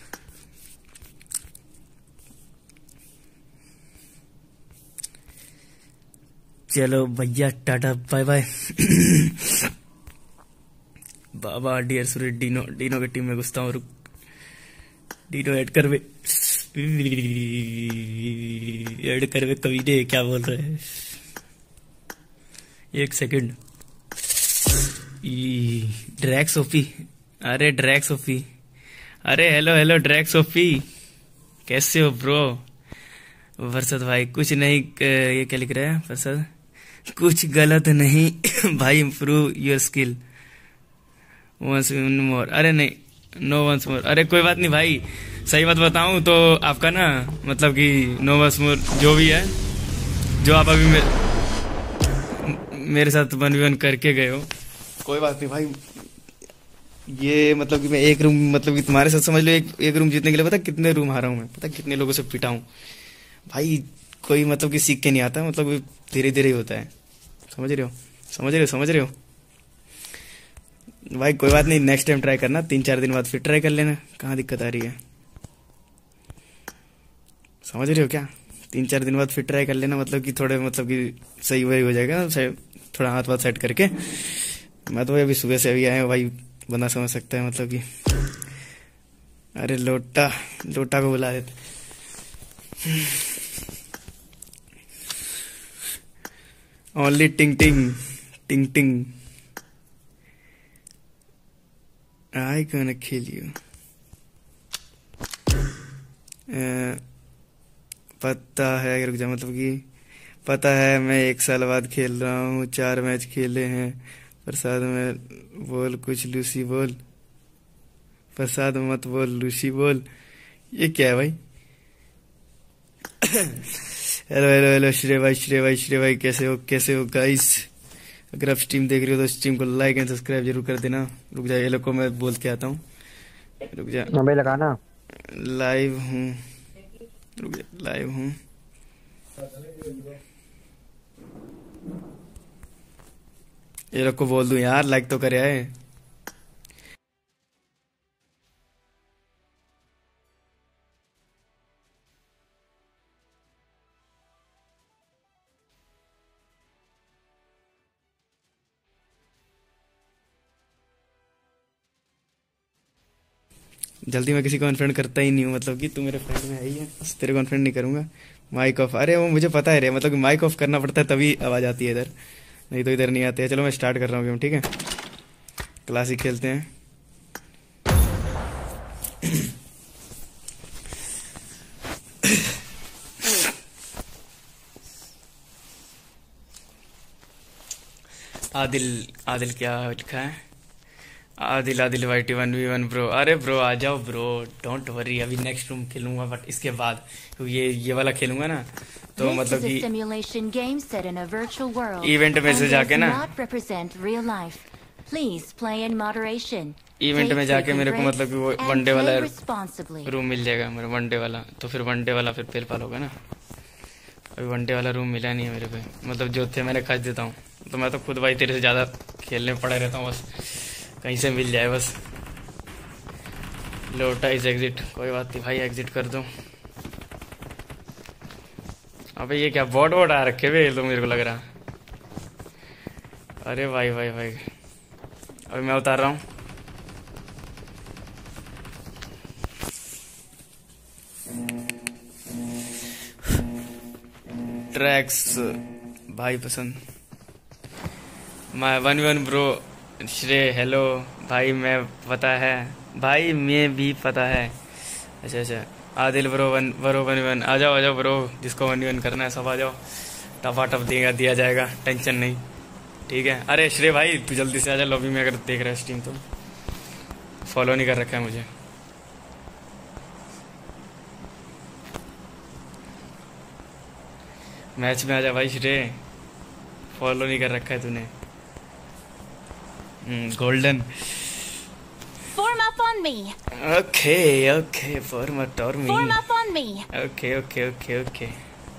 चलो भैया टाटा बाय बाय। बाबा डियर सूर्य, डीनो डीनो की टीम में घुसता हूँ, रुक। डीनो ऐड कर वे, ऐड कर वे कविने, क्या बोल रहे हैं? एक सेकंड। ड्रैक सोफी, अरे ड्रैक सोफी, अरे हेलो हेलो ड्रैक सोफी, कैसे हो ब्रो? फरसद भाई कुछ नहीं, ये क्या लिख रहा है फरसद? कुछ गलत नहीं भाई, improve your skill once more. अरे नहीं, नो वंस मोर, अरे कोई बात नहीं भाई। सही बात बताऊं तो आपका ना मतलब कि नो वंस मोर जो भी है, जो आप अभी मे, मेरे साथ वन वी वन करके गए हो, कोई बात नहीं भाई। ये मतलब कि मैं एक रूम मतलब कि तुम्हारे साथ समझ लो, एक एक रूम जीतने के लिए पता कितने रूम हारा हूं मैं, पता कितने लोगों से पिटा हूं भाई। कोई मतलब कि सीख के नहीं आता, मतलब धीरे धीरे ही होता है, समझ रहे हो समझ रहे हो समझ रहे हो भाई। कोई बात नहीं, नेक्स्ट टाइम ट्राई करना, तीन चार दिन बाद फिर ट्राई कर लेना, कहाँ दिक्कत आ रही है, समझ रहे हो क्या? तीन चार दिन बाद फिर ट्राई कर लेना, मतलब कि थोड़े मतलब कि सही वही हो जाएगा, थोड़ा हाथ वाथ सेट करके। मैं तो अभी सुबह से अभी आया हूँ भाई, बंदा समझ सकता है मतलब कि। अरे लोटा लोटा को बुला देते। ओनली टिंग टिंग टिंग टिंग आई gonna kill you। uh, पता है, रुक जा, मतलब कि पता है मैं एक साल बाद खेल रहा हूँ, चार मैच खेले हैं। प्रसाद में बोल कुछ, लूसी बोल, प्रसाद मत बोल, लूसी बोल। ये क्या है भाई? हेलो हेलो हेलो श्रेय भाई, श्रेय भाई, श्रेय भाई, कैसे हो कैसे हो गाइस? अगर आप स्ट्रीम देख रहे हो तो स्ट्रीम को लाइक एंड सब्सक्राइब जरूर कर देना। रुक जा, ये लोग को मैं बोल के आता हूँ, रुक जा। भाई लगाना, लाइव हूँ, रुक जा, लाइव हूँ। ये लोग को बोल दूं यार, लाइक तो करे आए। जल्दी मैं किसी को अनफ्रेंड करता ही नहीं हूँ, मतलब कि तू मेरे फ्रेंड में है ही है, बस तेरे को अनफ्रेंड नहीं करूंगा। माइक ऑफ, अरे वो मुझे पता है रे, मतलब कि माइक ऑफ करना पड़ता है तभी आवाज आती है इधर, नहीं तो इधर नहीं आती है। चलो मैं स्टार्ट कर रहा हूँ गेम, ठीक है? क्लासिक खेलते हैं। आदिल आदिल क्या लिखा है? Adil Adil YT one v one bro. अरे ब्रो आ जाओ ब्रो, डोंट वरी, अभी नेक्स्ट रूम खेलूंगा, बट इसके बाद ये ये वाला खेलूंगा ना, तो मतलब कि इवेंट में से जाके ना, इवेंट में जाके मेरे को मतलब कि वो वनडे वाला रूम मिल जाएगा मेरा, वनडे वाला। तो फिर वनडे वाला फिर पेल पाल होगा ना। अभी वनडे वाला रूम मिला नहीं है मेरे को, मतलब जो थे मैंने खर्च देता हूँ। तो मैं तो खुद भाई तेरे से ज्यादा खेलने में पड़ा रहता हूँ, बस कहीं से मिल जाए बस। लोटा इज एग्जिट, कोई बात नहीं भाई, एग्जिट कर दो। अबे ये क्या बॉट वॉट आ रखे हुए तो मेरे को लग रहा। अरे भाई भाई भाई, अभी मैं उतार रहा हूँ। ट्रैक्स भाई पसंद। मैं one one bro Shrey, hello भाई, मैं पता है भाई, मैं भी पता है। अच्छा अच्छा, Adil bro one bro one one, आ जाओ आ जाओ ब्रो, जिसको वन वन करना है सब आ जाओ, टपा टप देगा दिया जाएगा, टेंशन नहीं, ठीक है? अरे श्रेय भाई तू जल्दी से आ जा लॉबी में, अगर देख रहा है स्ट्रीम तो। फॉलो नहीं कर रखा है मुझे। मैच में आ जा भाई श्रेय, फॉलो नहीं कर रखा है तूने। Golden Form up on me. Okay okay, form up on me, Form up on me. Okay okay okay okay.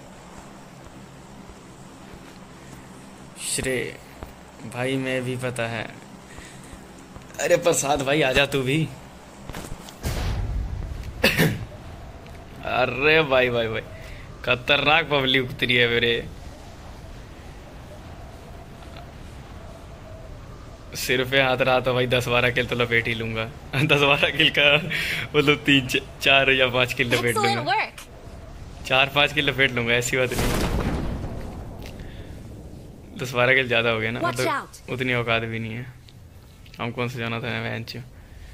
Shrey भाई मैं भी पता है। अरे प्रसाद भाई आजा तू भी। अरे भाई भाई भाई, खतरनाक पब्लिक उतरी है मेरे। सिर पे हाथ रहा तो भाई दस बारह किल तो लपेट ही लूंगा। दस बारह किल का मतलब तीन चार या पांच किल लपेट लूंगा, चार पांच किल लपेट लूंगा, ऐसी बात नहीं। दस बारह किल ज्यादा हो गया ना, मतलब उतनी औकात भी नहीं है। हम कौन सा जाना था वैन च।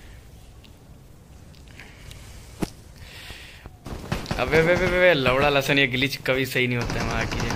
अबे वे वे वे लवड़ा लसन, ये ग्लिच कभी सही नहीं होता है वहाँ की।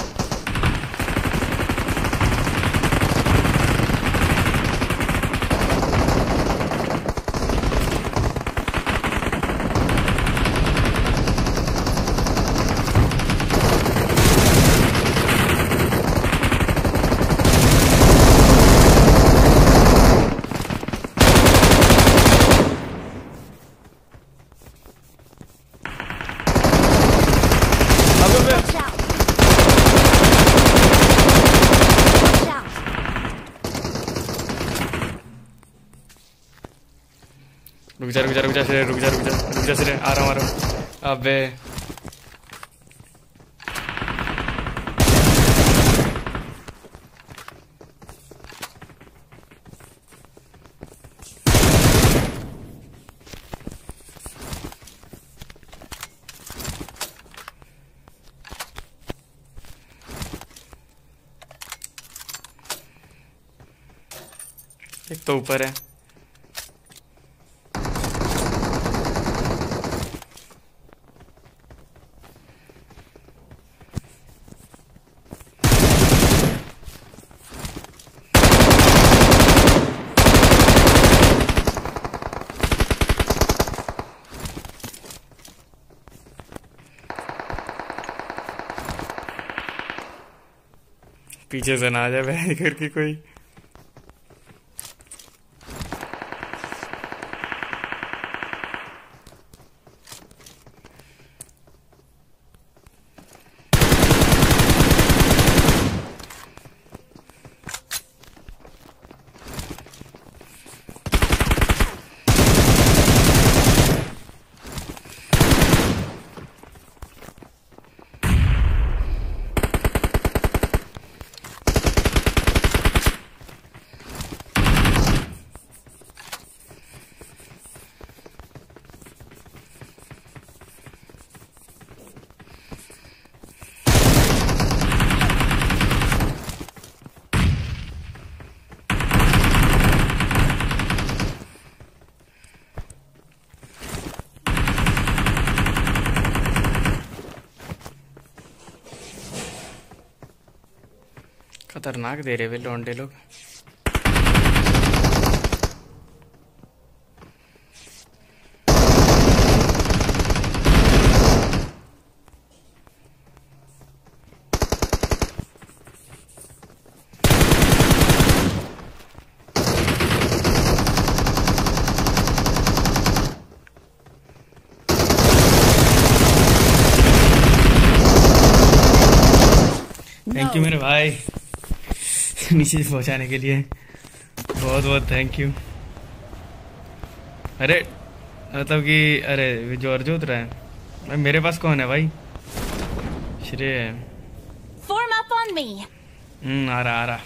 रुक जा रुक जा रुक जा रुक जा रुक जा रुक जा सिरे, आ रहा हूँ आ रहा हूँ। अबे एक तो ऊपर है। पीछे से ना आ जाए बहन करके कोई। खतरनाक दे रहे वे लौंडे लोग। थैंक यू मेरे भाई नीचे पहुंचाने के लिए, बहुत बहुत थैंक यू। अरे मतलब कि अरे जो अर्जुन उतरा है भाई, मेरे पास कौन है भाई? श्रेय। Form up on me. हम्म आ रहा आ रहा।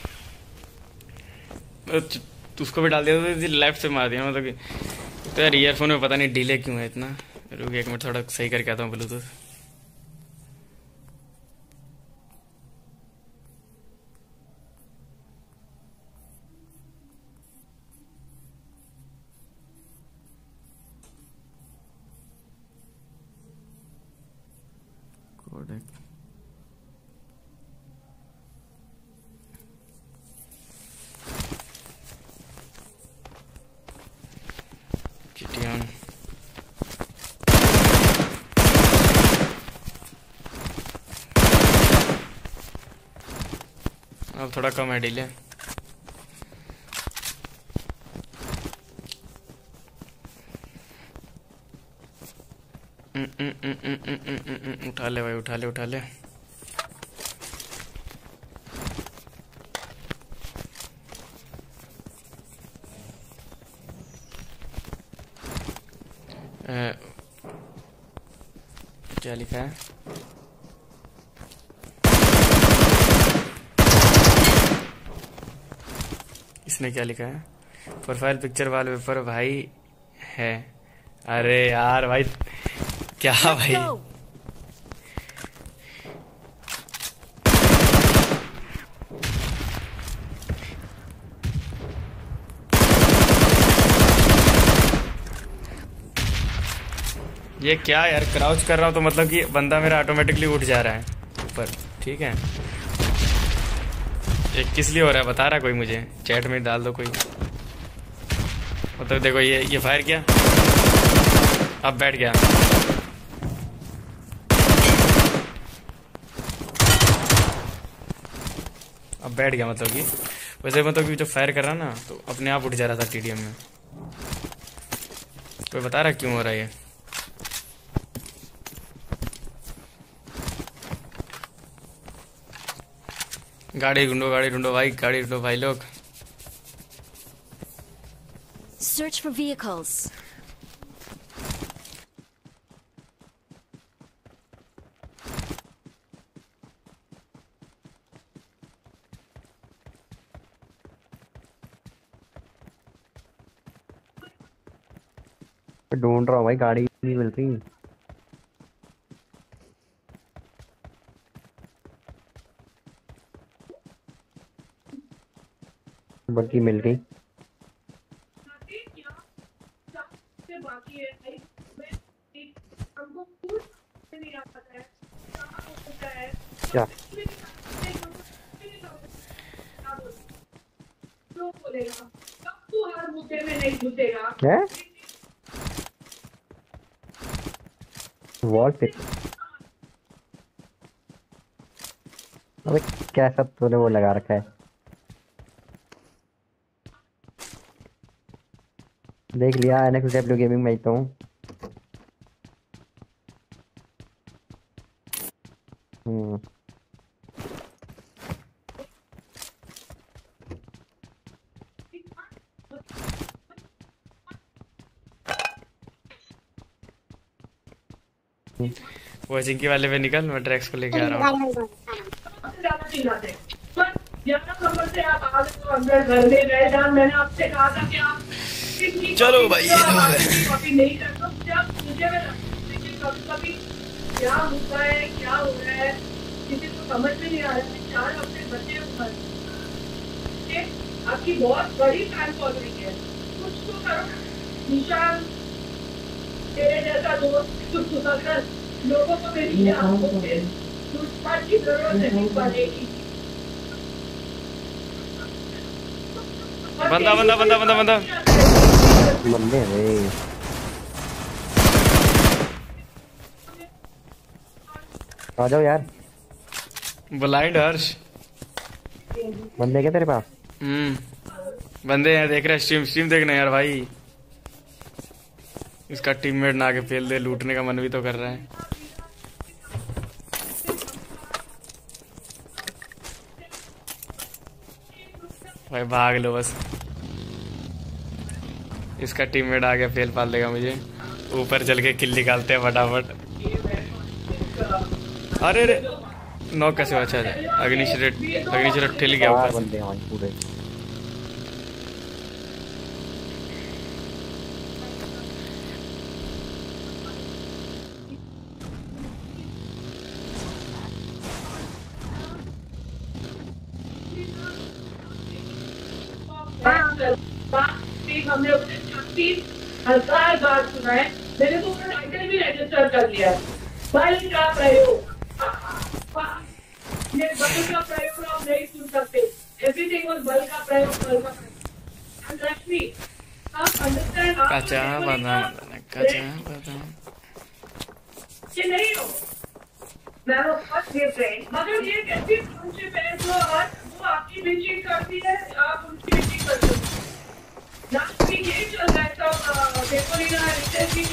तो उसको भी डाल दिया तो लेफ्ट से मार दिया, मतलब कि तो यार ईयरफोन में पता नहीं डिले क्यों है इतना। रुक एक मिनट थोड़ा सही करके आता हूँ ब्लूटूथ। अब थोड़ा कम है डिले। उठा ले भाई, उठा ले उठा ले। आ, क्या लिखा है? इसने क्या लिखा है? प्रोफाइल पिक्चर वॉलपेपर भाई है। अरे यार भाई क्या भाई, ये क्या यार, क्राउच कर रहा हूँ तो मतलब कि बंदा मेरा ऑटोमेटिकली उठ जा रहा है ऊपर। ठीक है, ये किस लिए हो रहा है बता रहा कोई मुझे? चैट में डाल दो कोई। मतलब देखो ये ये फायर किया, अब बैठ गया। अब बैठ गया मतलब कि वैसे मतलब कि जो फायर कर रहा ना तो अपने आप उठ जा रहा था टीडीएम में। कोई बता रहा क्यों हो रहा है ये? गाड़ी ढूंढो गाड़ी ढूंढो भाई, गाड़ी ढूंढो भाई लोग। Search for vehicles. ढूंढ रहा हूँ भाई, गाड़ी नहीं मिल रही। बल्कि मिल गई। क्या क्या वॉल पे अबे क्या सब तूने वो लगा रखा है। देख लिया एनएक्स डब्ल्यू गेमिंग में ही तो हूँ। हम्म वो जिंकी वाले पे निकल, मैं ड्रैक्स को लेके आ रहा हूँ। चलो भाई ये लो है। क्या होता है क्या हो रहा है किसी को समझ में नहीं आ रहा है। चार अपने बच्चे ऊपर आपकी बहुत बड़ी फैन फॉलोइंग है, कुछ तो करो। निशान तेरे जैसा दोस्त कुछ अगर लोगों को मेरी लूटपाट की जरूरत नहीं पड़ेगी। बंदा बंदा बंदा बंदा बंदा बंदे हैं आ जाओ यार। ब्लाइंड हर्ष बंदे क्या तेरे पास? हम्म बंदे हैं, देख रहे स्ट्रीम स्ट्रीम देखना यार भाई। इसका टीममेट ना आके फेल दे, लूटने का मन भी तो कर रहा है। भाई भाग लो बस, इसका टीममेट आके फेल पाल देगा मुझे। ऊपर चल के किल निकालते हैं फटाफट। अरे रे नॉक कैसे हुआ? अच्छा अग्निशरेट अग्निशरेट ठिल गया ऊपर। बंदे हैं पूरे। हमने अपने छत्तीस हजार बार सुना है। मैंने तो अपना टाइटल भी रजिस्टर कर लिया। बल का प्रयोग, ये बल का प्रयोग आप नहीं सुन सकते। एवरीथिंग वाज बल का प्रयोग, बल का प्रयोग। एंड ट्रस्ट मी, आप अंडरस्टैंड। कच्चा बादाम कच्चा बादाम ये नहीं हो मैं वो फर्स्ट गिव फ्रेंड, मगर ये कैसी फ्रेंडशिप है जो आज वो आपकी बिचिंग करती है, आप उनकी बिचिंग करते हो। लास्ट वीक ये चल रहा है तो देखो नहीं ना रिसेंट की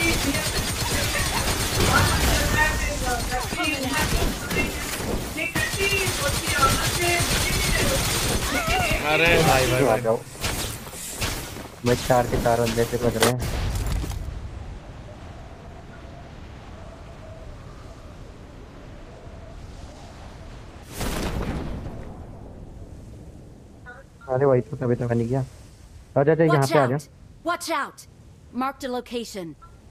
अरे भाई भाई आ जाओ। मैं चार के चार बंदे से बज रहे हैं। अरे वही तो तभी तो बन गया। आजा आजा यहाँ Watch पे आ जा। out! Watch out! Marked a location.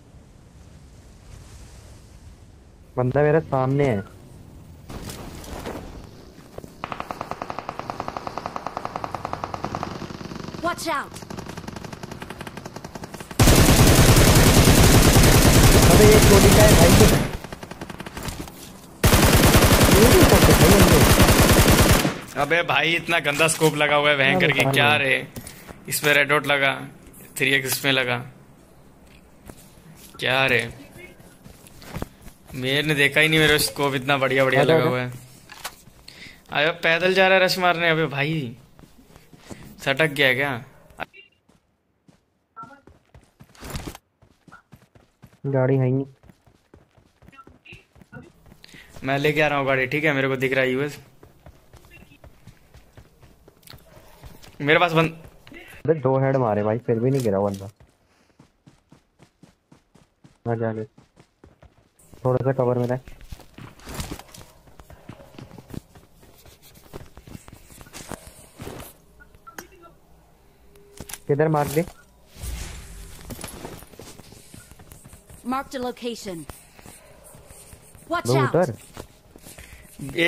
बंदा मेरे सामने है। Watch out! अबे ये चोरी का है भाई। अबे भाई इतना गंदा स्कोप लगा हुआ है भयंकर की, क्या रे। इस पे रेड डॉट लगा, थ्री एक्स इसमें लगा, क्या रे। मेरे ने देखा ही नहीं, मेरे स्कोप इतना बढ़िया बढ़िया लगा हुआ है। अबे पैदल जा रहा है रश मारने। अबे भाई सटक गया है क्या? गाड़ी है नहीं। मैं लेके आ रहा हूँ गाड़ी, ठीक है। मेरे को दिख रहा है यूएस मेरे पास बंद। अबे दो हेड मारे भाई, फिर भी नहीं गिरा बंदा। ना जाने, थोड़ा सा कवर में रह। किधर मार दे? Marked a location. Watch दो out! उधर। ये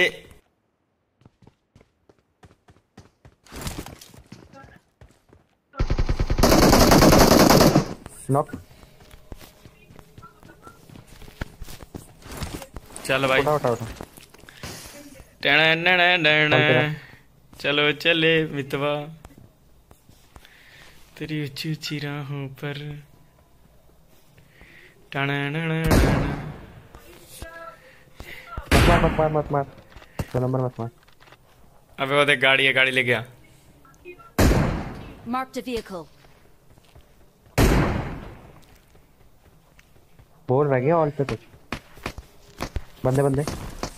नॉक। चल भाई। उठा उठा उठा। टण टण टण। चलो चले मितवा तेरी ऊंची ऊंची राहों पर। टण टण टण। मत मार मत मार मत मार दो नंबर मत मार। अबे वो देख गाड़ी है, गाड़ी ले गया। Marked a vehicle. बोल रह गया ऑल पे कुछ बंदे बंदे।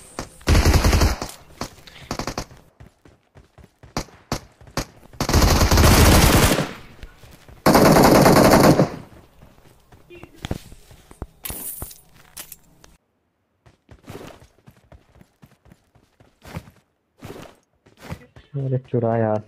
अरे चुरा यार।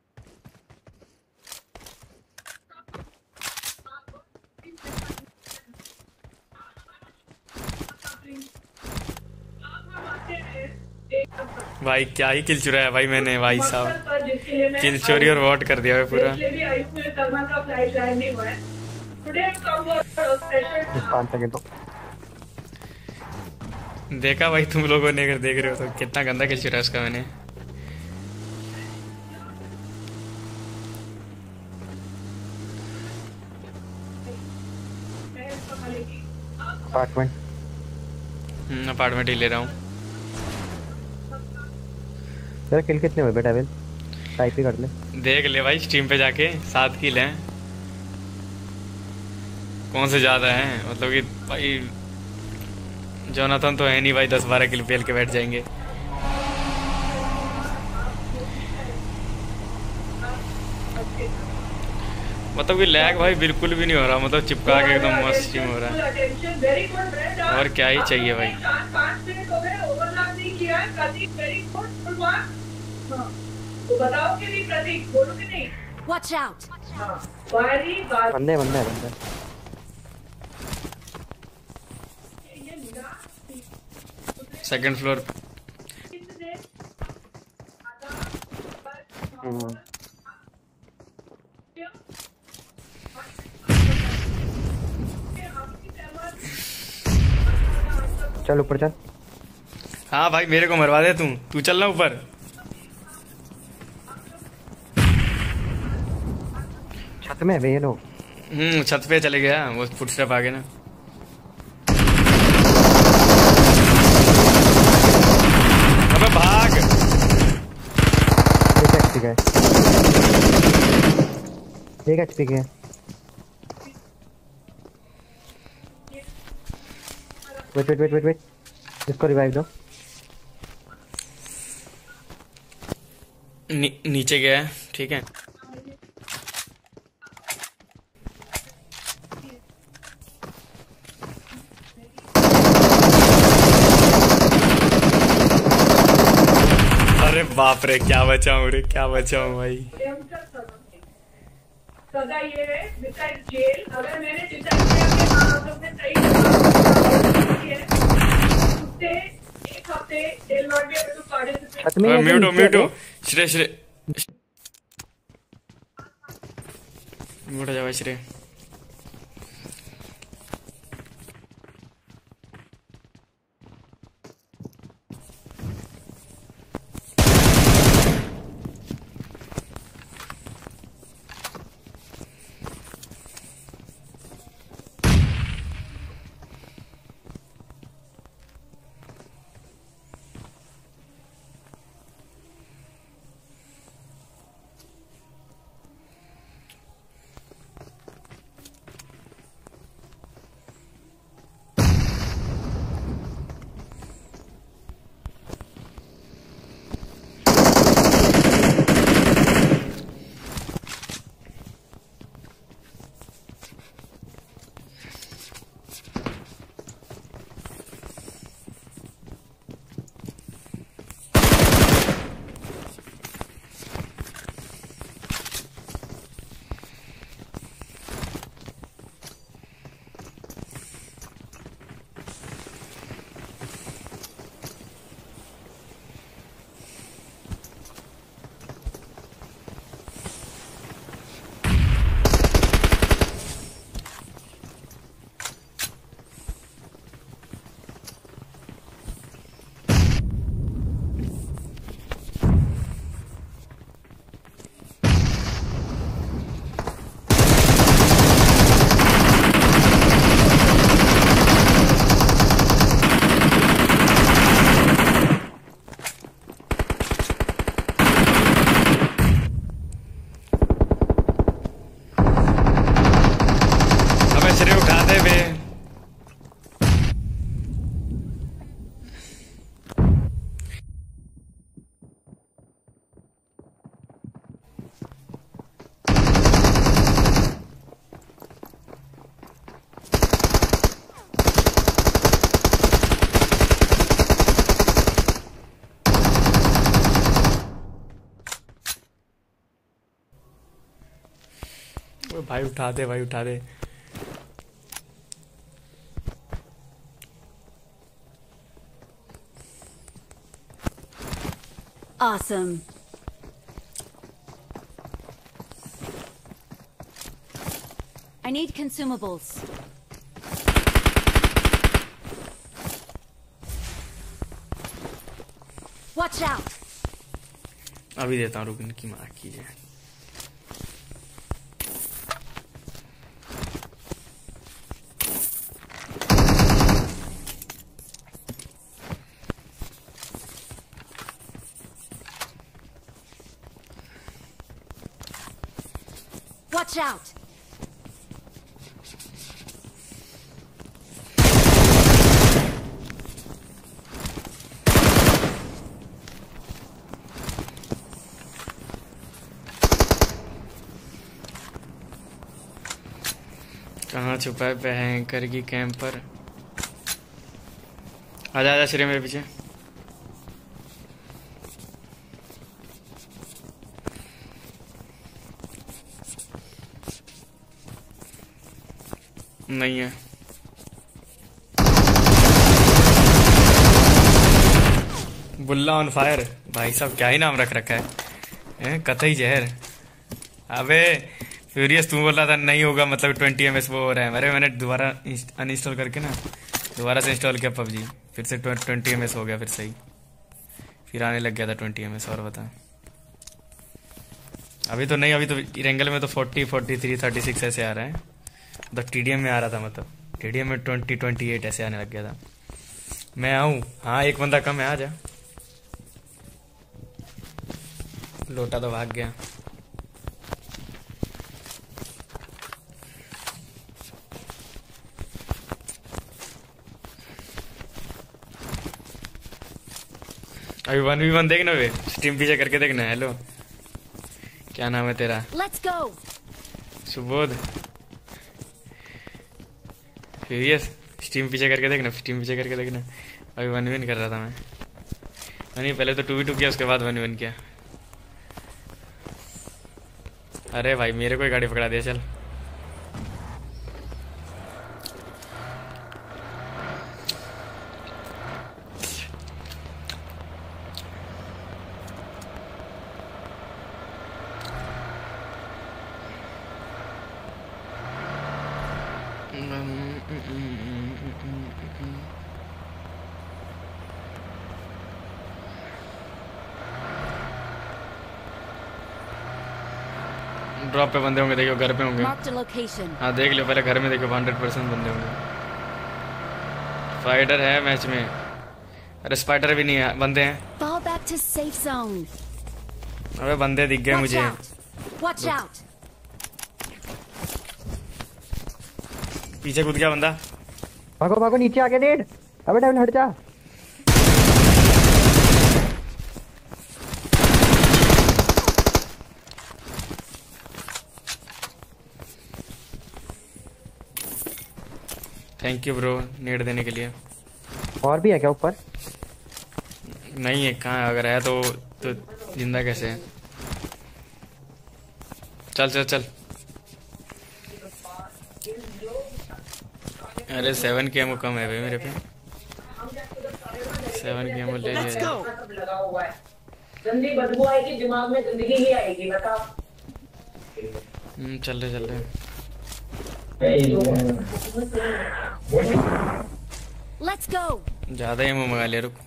भाई क्या ही किल चुराया भाई मैंने भाई साहब। किल चोरी और वॉट कर दिया है पूरा। पाँच सेकंड तो देखा भाई तुम लोगों ने, अगर देख रहे हो तो कितना गंदा किल चुराया उसका मैंने। अपार्टमेंट। हम्म अपार्टमेंट ही ले रहा हूँ। तेरा किल कितने हुए बेटा? वेल टाइप ही कर ले। देख ले भाई स्ट्रीम पे जाके, सात किल हैं। कौन से ज्यादा हैं? मतलब कि भाई जोनाथन तो है नहीं भाई, दस बारह किल पेल के बैठ जाएंगे। मतलब कि लैग भाई बिल्कुल भी नहीं हो रहा, मतलब चिपका के एकदम मस्त स्ट्रीम हो रहा है। और क्या ही चाहिए भाई। Watch out! बंदे बंदे बंदे। Second floor. हम्म। चल ऊपर चल। हाँ भाई मेरे को मरवा दे तू तू चल ना ऊपर। छत में है ये लोग। हम्म छत पे चले गया वो, फुटस्टेप आगे ना। अबे भाग। एक एचपी का है। एक एचपी का है। Wait wait wait wait wait इसको रिवाइव दो। नी, नीचे गया है ठीक है। अरे बाप रे क्या बचाऊं रे, क्या बचाऊं भाई। सजा ये है बिसाइड जेल, अगर मैंने डिसाइड किया कि हाँ तुमने सही है उससे एक हफ्ते जेल लौट गया तो पार्टिसिपेट। म्यूट हो म्यूट हो श्रेय श्रेय म्यूट हो जाओ श्रेय। श्रेय उठा दे बे। भाई उठा दे, भाई उठा दे। Awesome. I need consumables. Watch out. अभी देता हूँ, रुक, इनकी माँ कीजिए। Watch out. कहाँ छुपा है भयंकर की कैंप पर? आजा आजा श्रेय मेरे पीछे। नहीं है। बुल्ला ऑन फायर। भाई साहब क्या ही नाम रख रखा है, हैं? कतई जहर। अबे फ्यूरियस, तू बोल रहा था नहीं होगा, मतलब ट्वेंटी एम एस वो हो रहा है। अरे मैंने दोबारा अनइंस्टॉल करके ना दोबारा से इंस्टॉल किया पबजी, फिर से ट्वेंटी एम एस हो गया, फिर सही, फिर आने लग गया था ट्वेंटी एम एस। और बता, अभी तो नहीं, अभी तो रेंगल में तो forty forty three thirty six ऐसे आ रहे हैं। तो टीडीएम में आ रहा था, मतलब टीडीएम में ट्वेंटी ट्वेंटी एट ऐसे आने लग गया था। मैं आऊँ? हाँ, एक बंदा कम है, आ जा। लोटा तो भाग गया। अभी वन वी वन देखना वे, स्ट्रीम पीछे करके देखना। हेलो, क्या नाम है तेरा? Let's go. Subodh. Furious, stream पीछे करके देखना, स्ट्रीम पीछे करके देखना। अभी वन वन कर रहा था मैं। नहीं, पहले तो टू वी टू किया, उसके बाद वन वन किया। अरे भाई मेरे को ही गाड़ी पकड़ा दिया। चल ड्रॉप पे बंदे होंगे, देखो घर पे होंगे। Marked a location. हाँ देख लो, पहले घर में देखो, हंड्रेड परसेंट बंदे होंगे। फाइटर है मैच में। अरे स्पाइडर भी नहीं है, बंदे हैं। Fall back to safe zone. अबे बंदे दिख गए Watch मुझे। out. Watch out. पीछे कूद गया बंदा। भागो भागो, नीचे आके नेड। अबे डेविल हट जा। थैंक यू ब्रो नेट देने के लिए। और भी है क्या ऊपर? नहीं है, कहाँ है? अगर है तो तो जिंदा कैसे है? चल चल चल। अरे सेवन के एमओ कम है भाई मेरे पे। सेवन के एमओ ले लिया। गंदी बदबू आएगी, दिमाग में गंदगी ही आएगी, बता। हम्म चल रहे चल रहे। Let's go. ज्यादा एमओ मंगा लिया, रुक।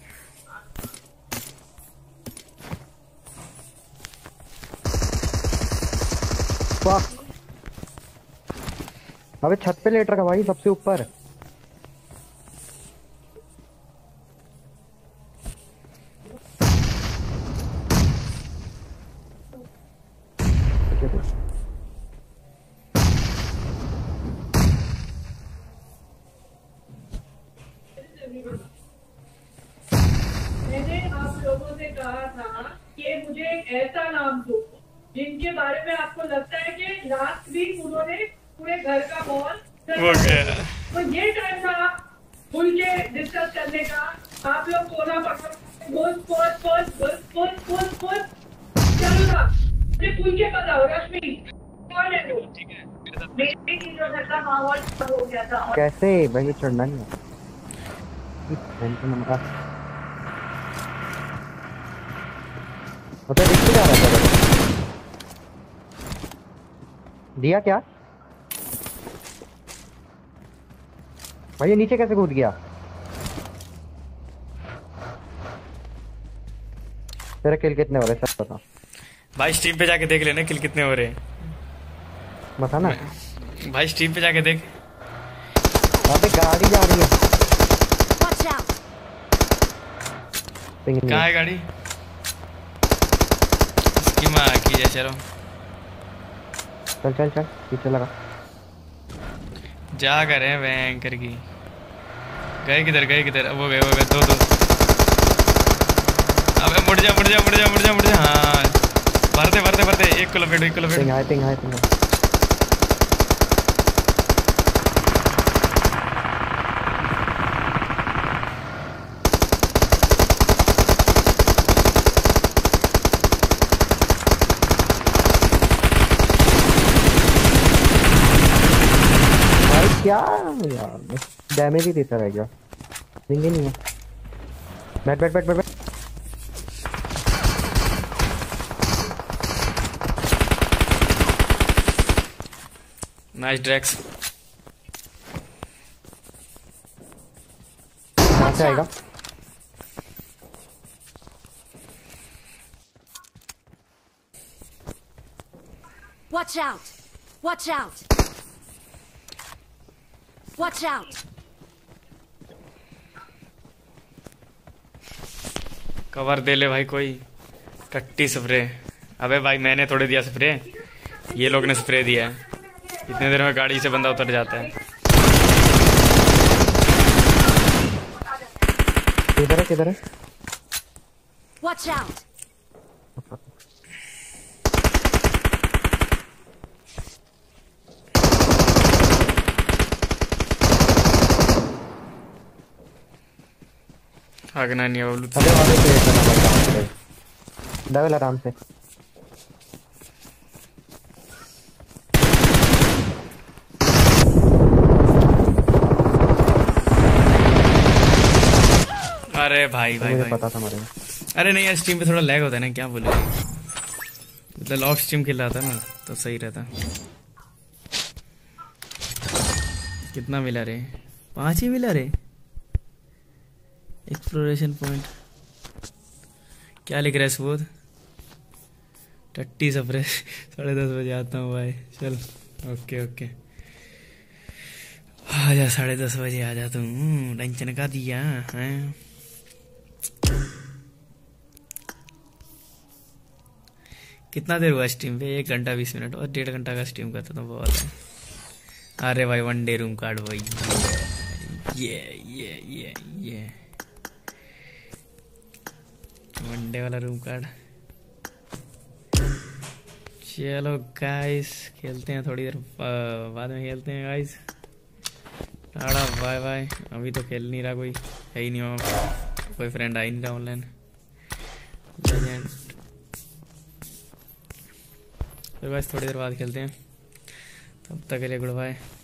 वाह, अबे छत पे लेट रखा भाई, सबसे ऊपर। मुझे एक ऐसा नाम दो जिनके बारे में आपको लगता है कि लास्ट वीक उन्होंने पूरे घर का मॉल हो गया। तो ये टाइम था खुल के डिस्कस करने का। आप लोग कोना पकड़ बोल बोल बोल बोल बोल बोल बोल चलो ना, मुझे खुल के बताओ रश्मि कौन है वो? मेरी चीजों घर का माहौल हो गया था। कैसे भाई चढ़ना नहीं है फोन पे नंबर पता दिख क्या रहा था दिया क्या भाई ये नीचे कैसे कूद गया? तेरा किल कितने हो रहे हैं सब बता भाई स्ट्रीम पे जाके देख लेना किल कितने हो रहे हैं। बता ना भाई स्ट्रीम पे जाके देख। वहाँ पे गाड़ी जा रही है। Watch out! कहाँ है गाड़ी? इसकी माँ की जय चलो चल चल चल पीछे लगा जा कर रहे हैं बैंकर की। गए किधर गए किधर? वो गए वो गए दो दो। अबे मुड़ जा मुड़ जा मुड़ जा मुड़ जा मुड़ जा। हाँ भरते भरते भरते एक को लपेटो एक को लपेटो। Ping high ping high ping क्या यार डैमेज ही देता रह गया। रिंग ही नहीं है। बैठ बैठ बैठ बैठ नाइस ड्रैक्स। कहाँ से आएगा? Watch out! Watch out! Watch out! Cover दे ले भाई कोई। टट्टी स्प्रे। अबे भाई मैंने थोड़े दिया स्प्रे, ये लोग ने स्प्रे दिया है। इतने देर में गाड़ी से बंदा उतर जाता है। किधर है किधर है? Watch out! भागना नहीं है बबलू। अबे वाले पे करना पड़ता है डबल आराम से। अरे भाई भाई मुझे भाई पता था मरेगा। अरे नहीं यार स्ट्रीम पे थोड़ा लैग होता है ना, क्या बोले। मतलब लॉक स्ट्रीम खेल रहा था ना तो सही रहता। कितना मिला रे? पांच ही मिला रे। एक्सप्लोरेशन पॉइंट क्या लिख रहा है सुबोध? टट्टी सफरे साढ़े दस बजे आता हूँ भाई। चल ओके ओके आ जा, साढ़े दस बजे आ जाता हूँ। टेंशन का दिया है। कितना देर हुआ स्ट्रीम पे? एक घंटा बीस मिनट और डेढ़ घंटा का स्ट्रीम करता तो बहुत है। अरे भाई वन डे रूम कार्ड भाई। ये ये ये ये वन डे वाला रूम कार्ड। चलो गाइस खेलते हैं थोड़ी देर बाद में खेलते हैं गाइस। Tata bye bye. अभी तो खेल नहीं रहा कोई, है ही नहीं वहाँ कोई फ्रेंड आ ही नहीं रहा ऑनलाइन। लेजेंड तो गाइस थोड़ी देर बाद खेलते हैं, तब तक के लिए गुड बाय।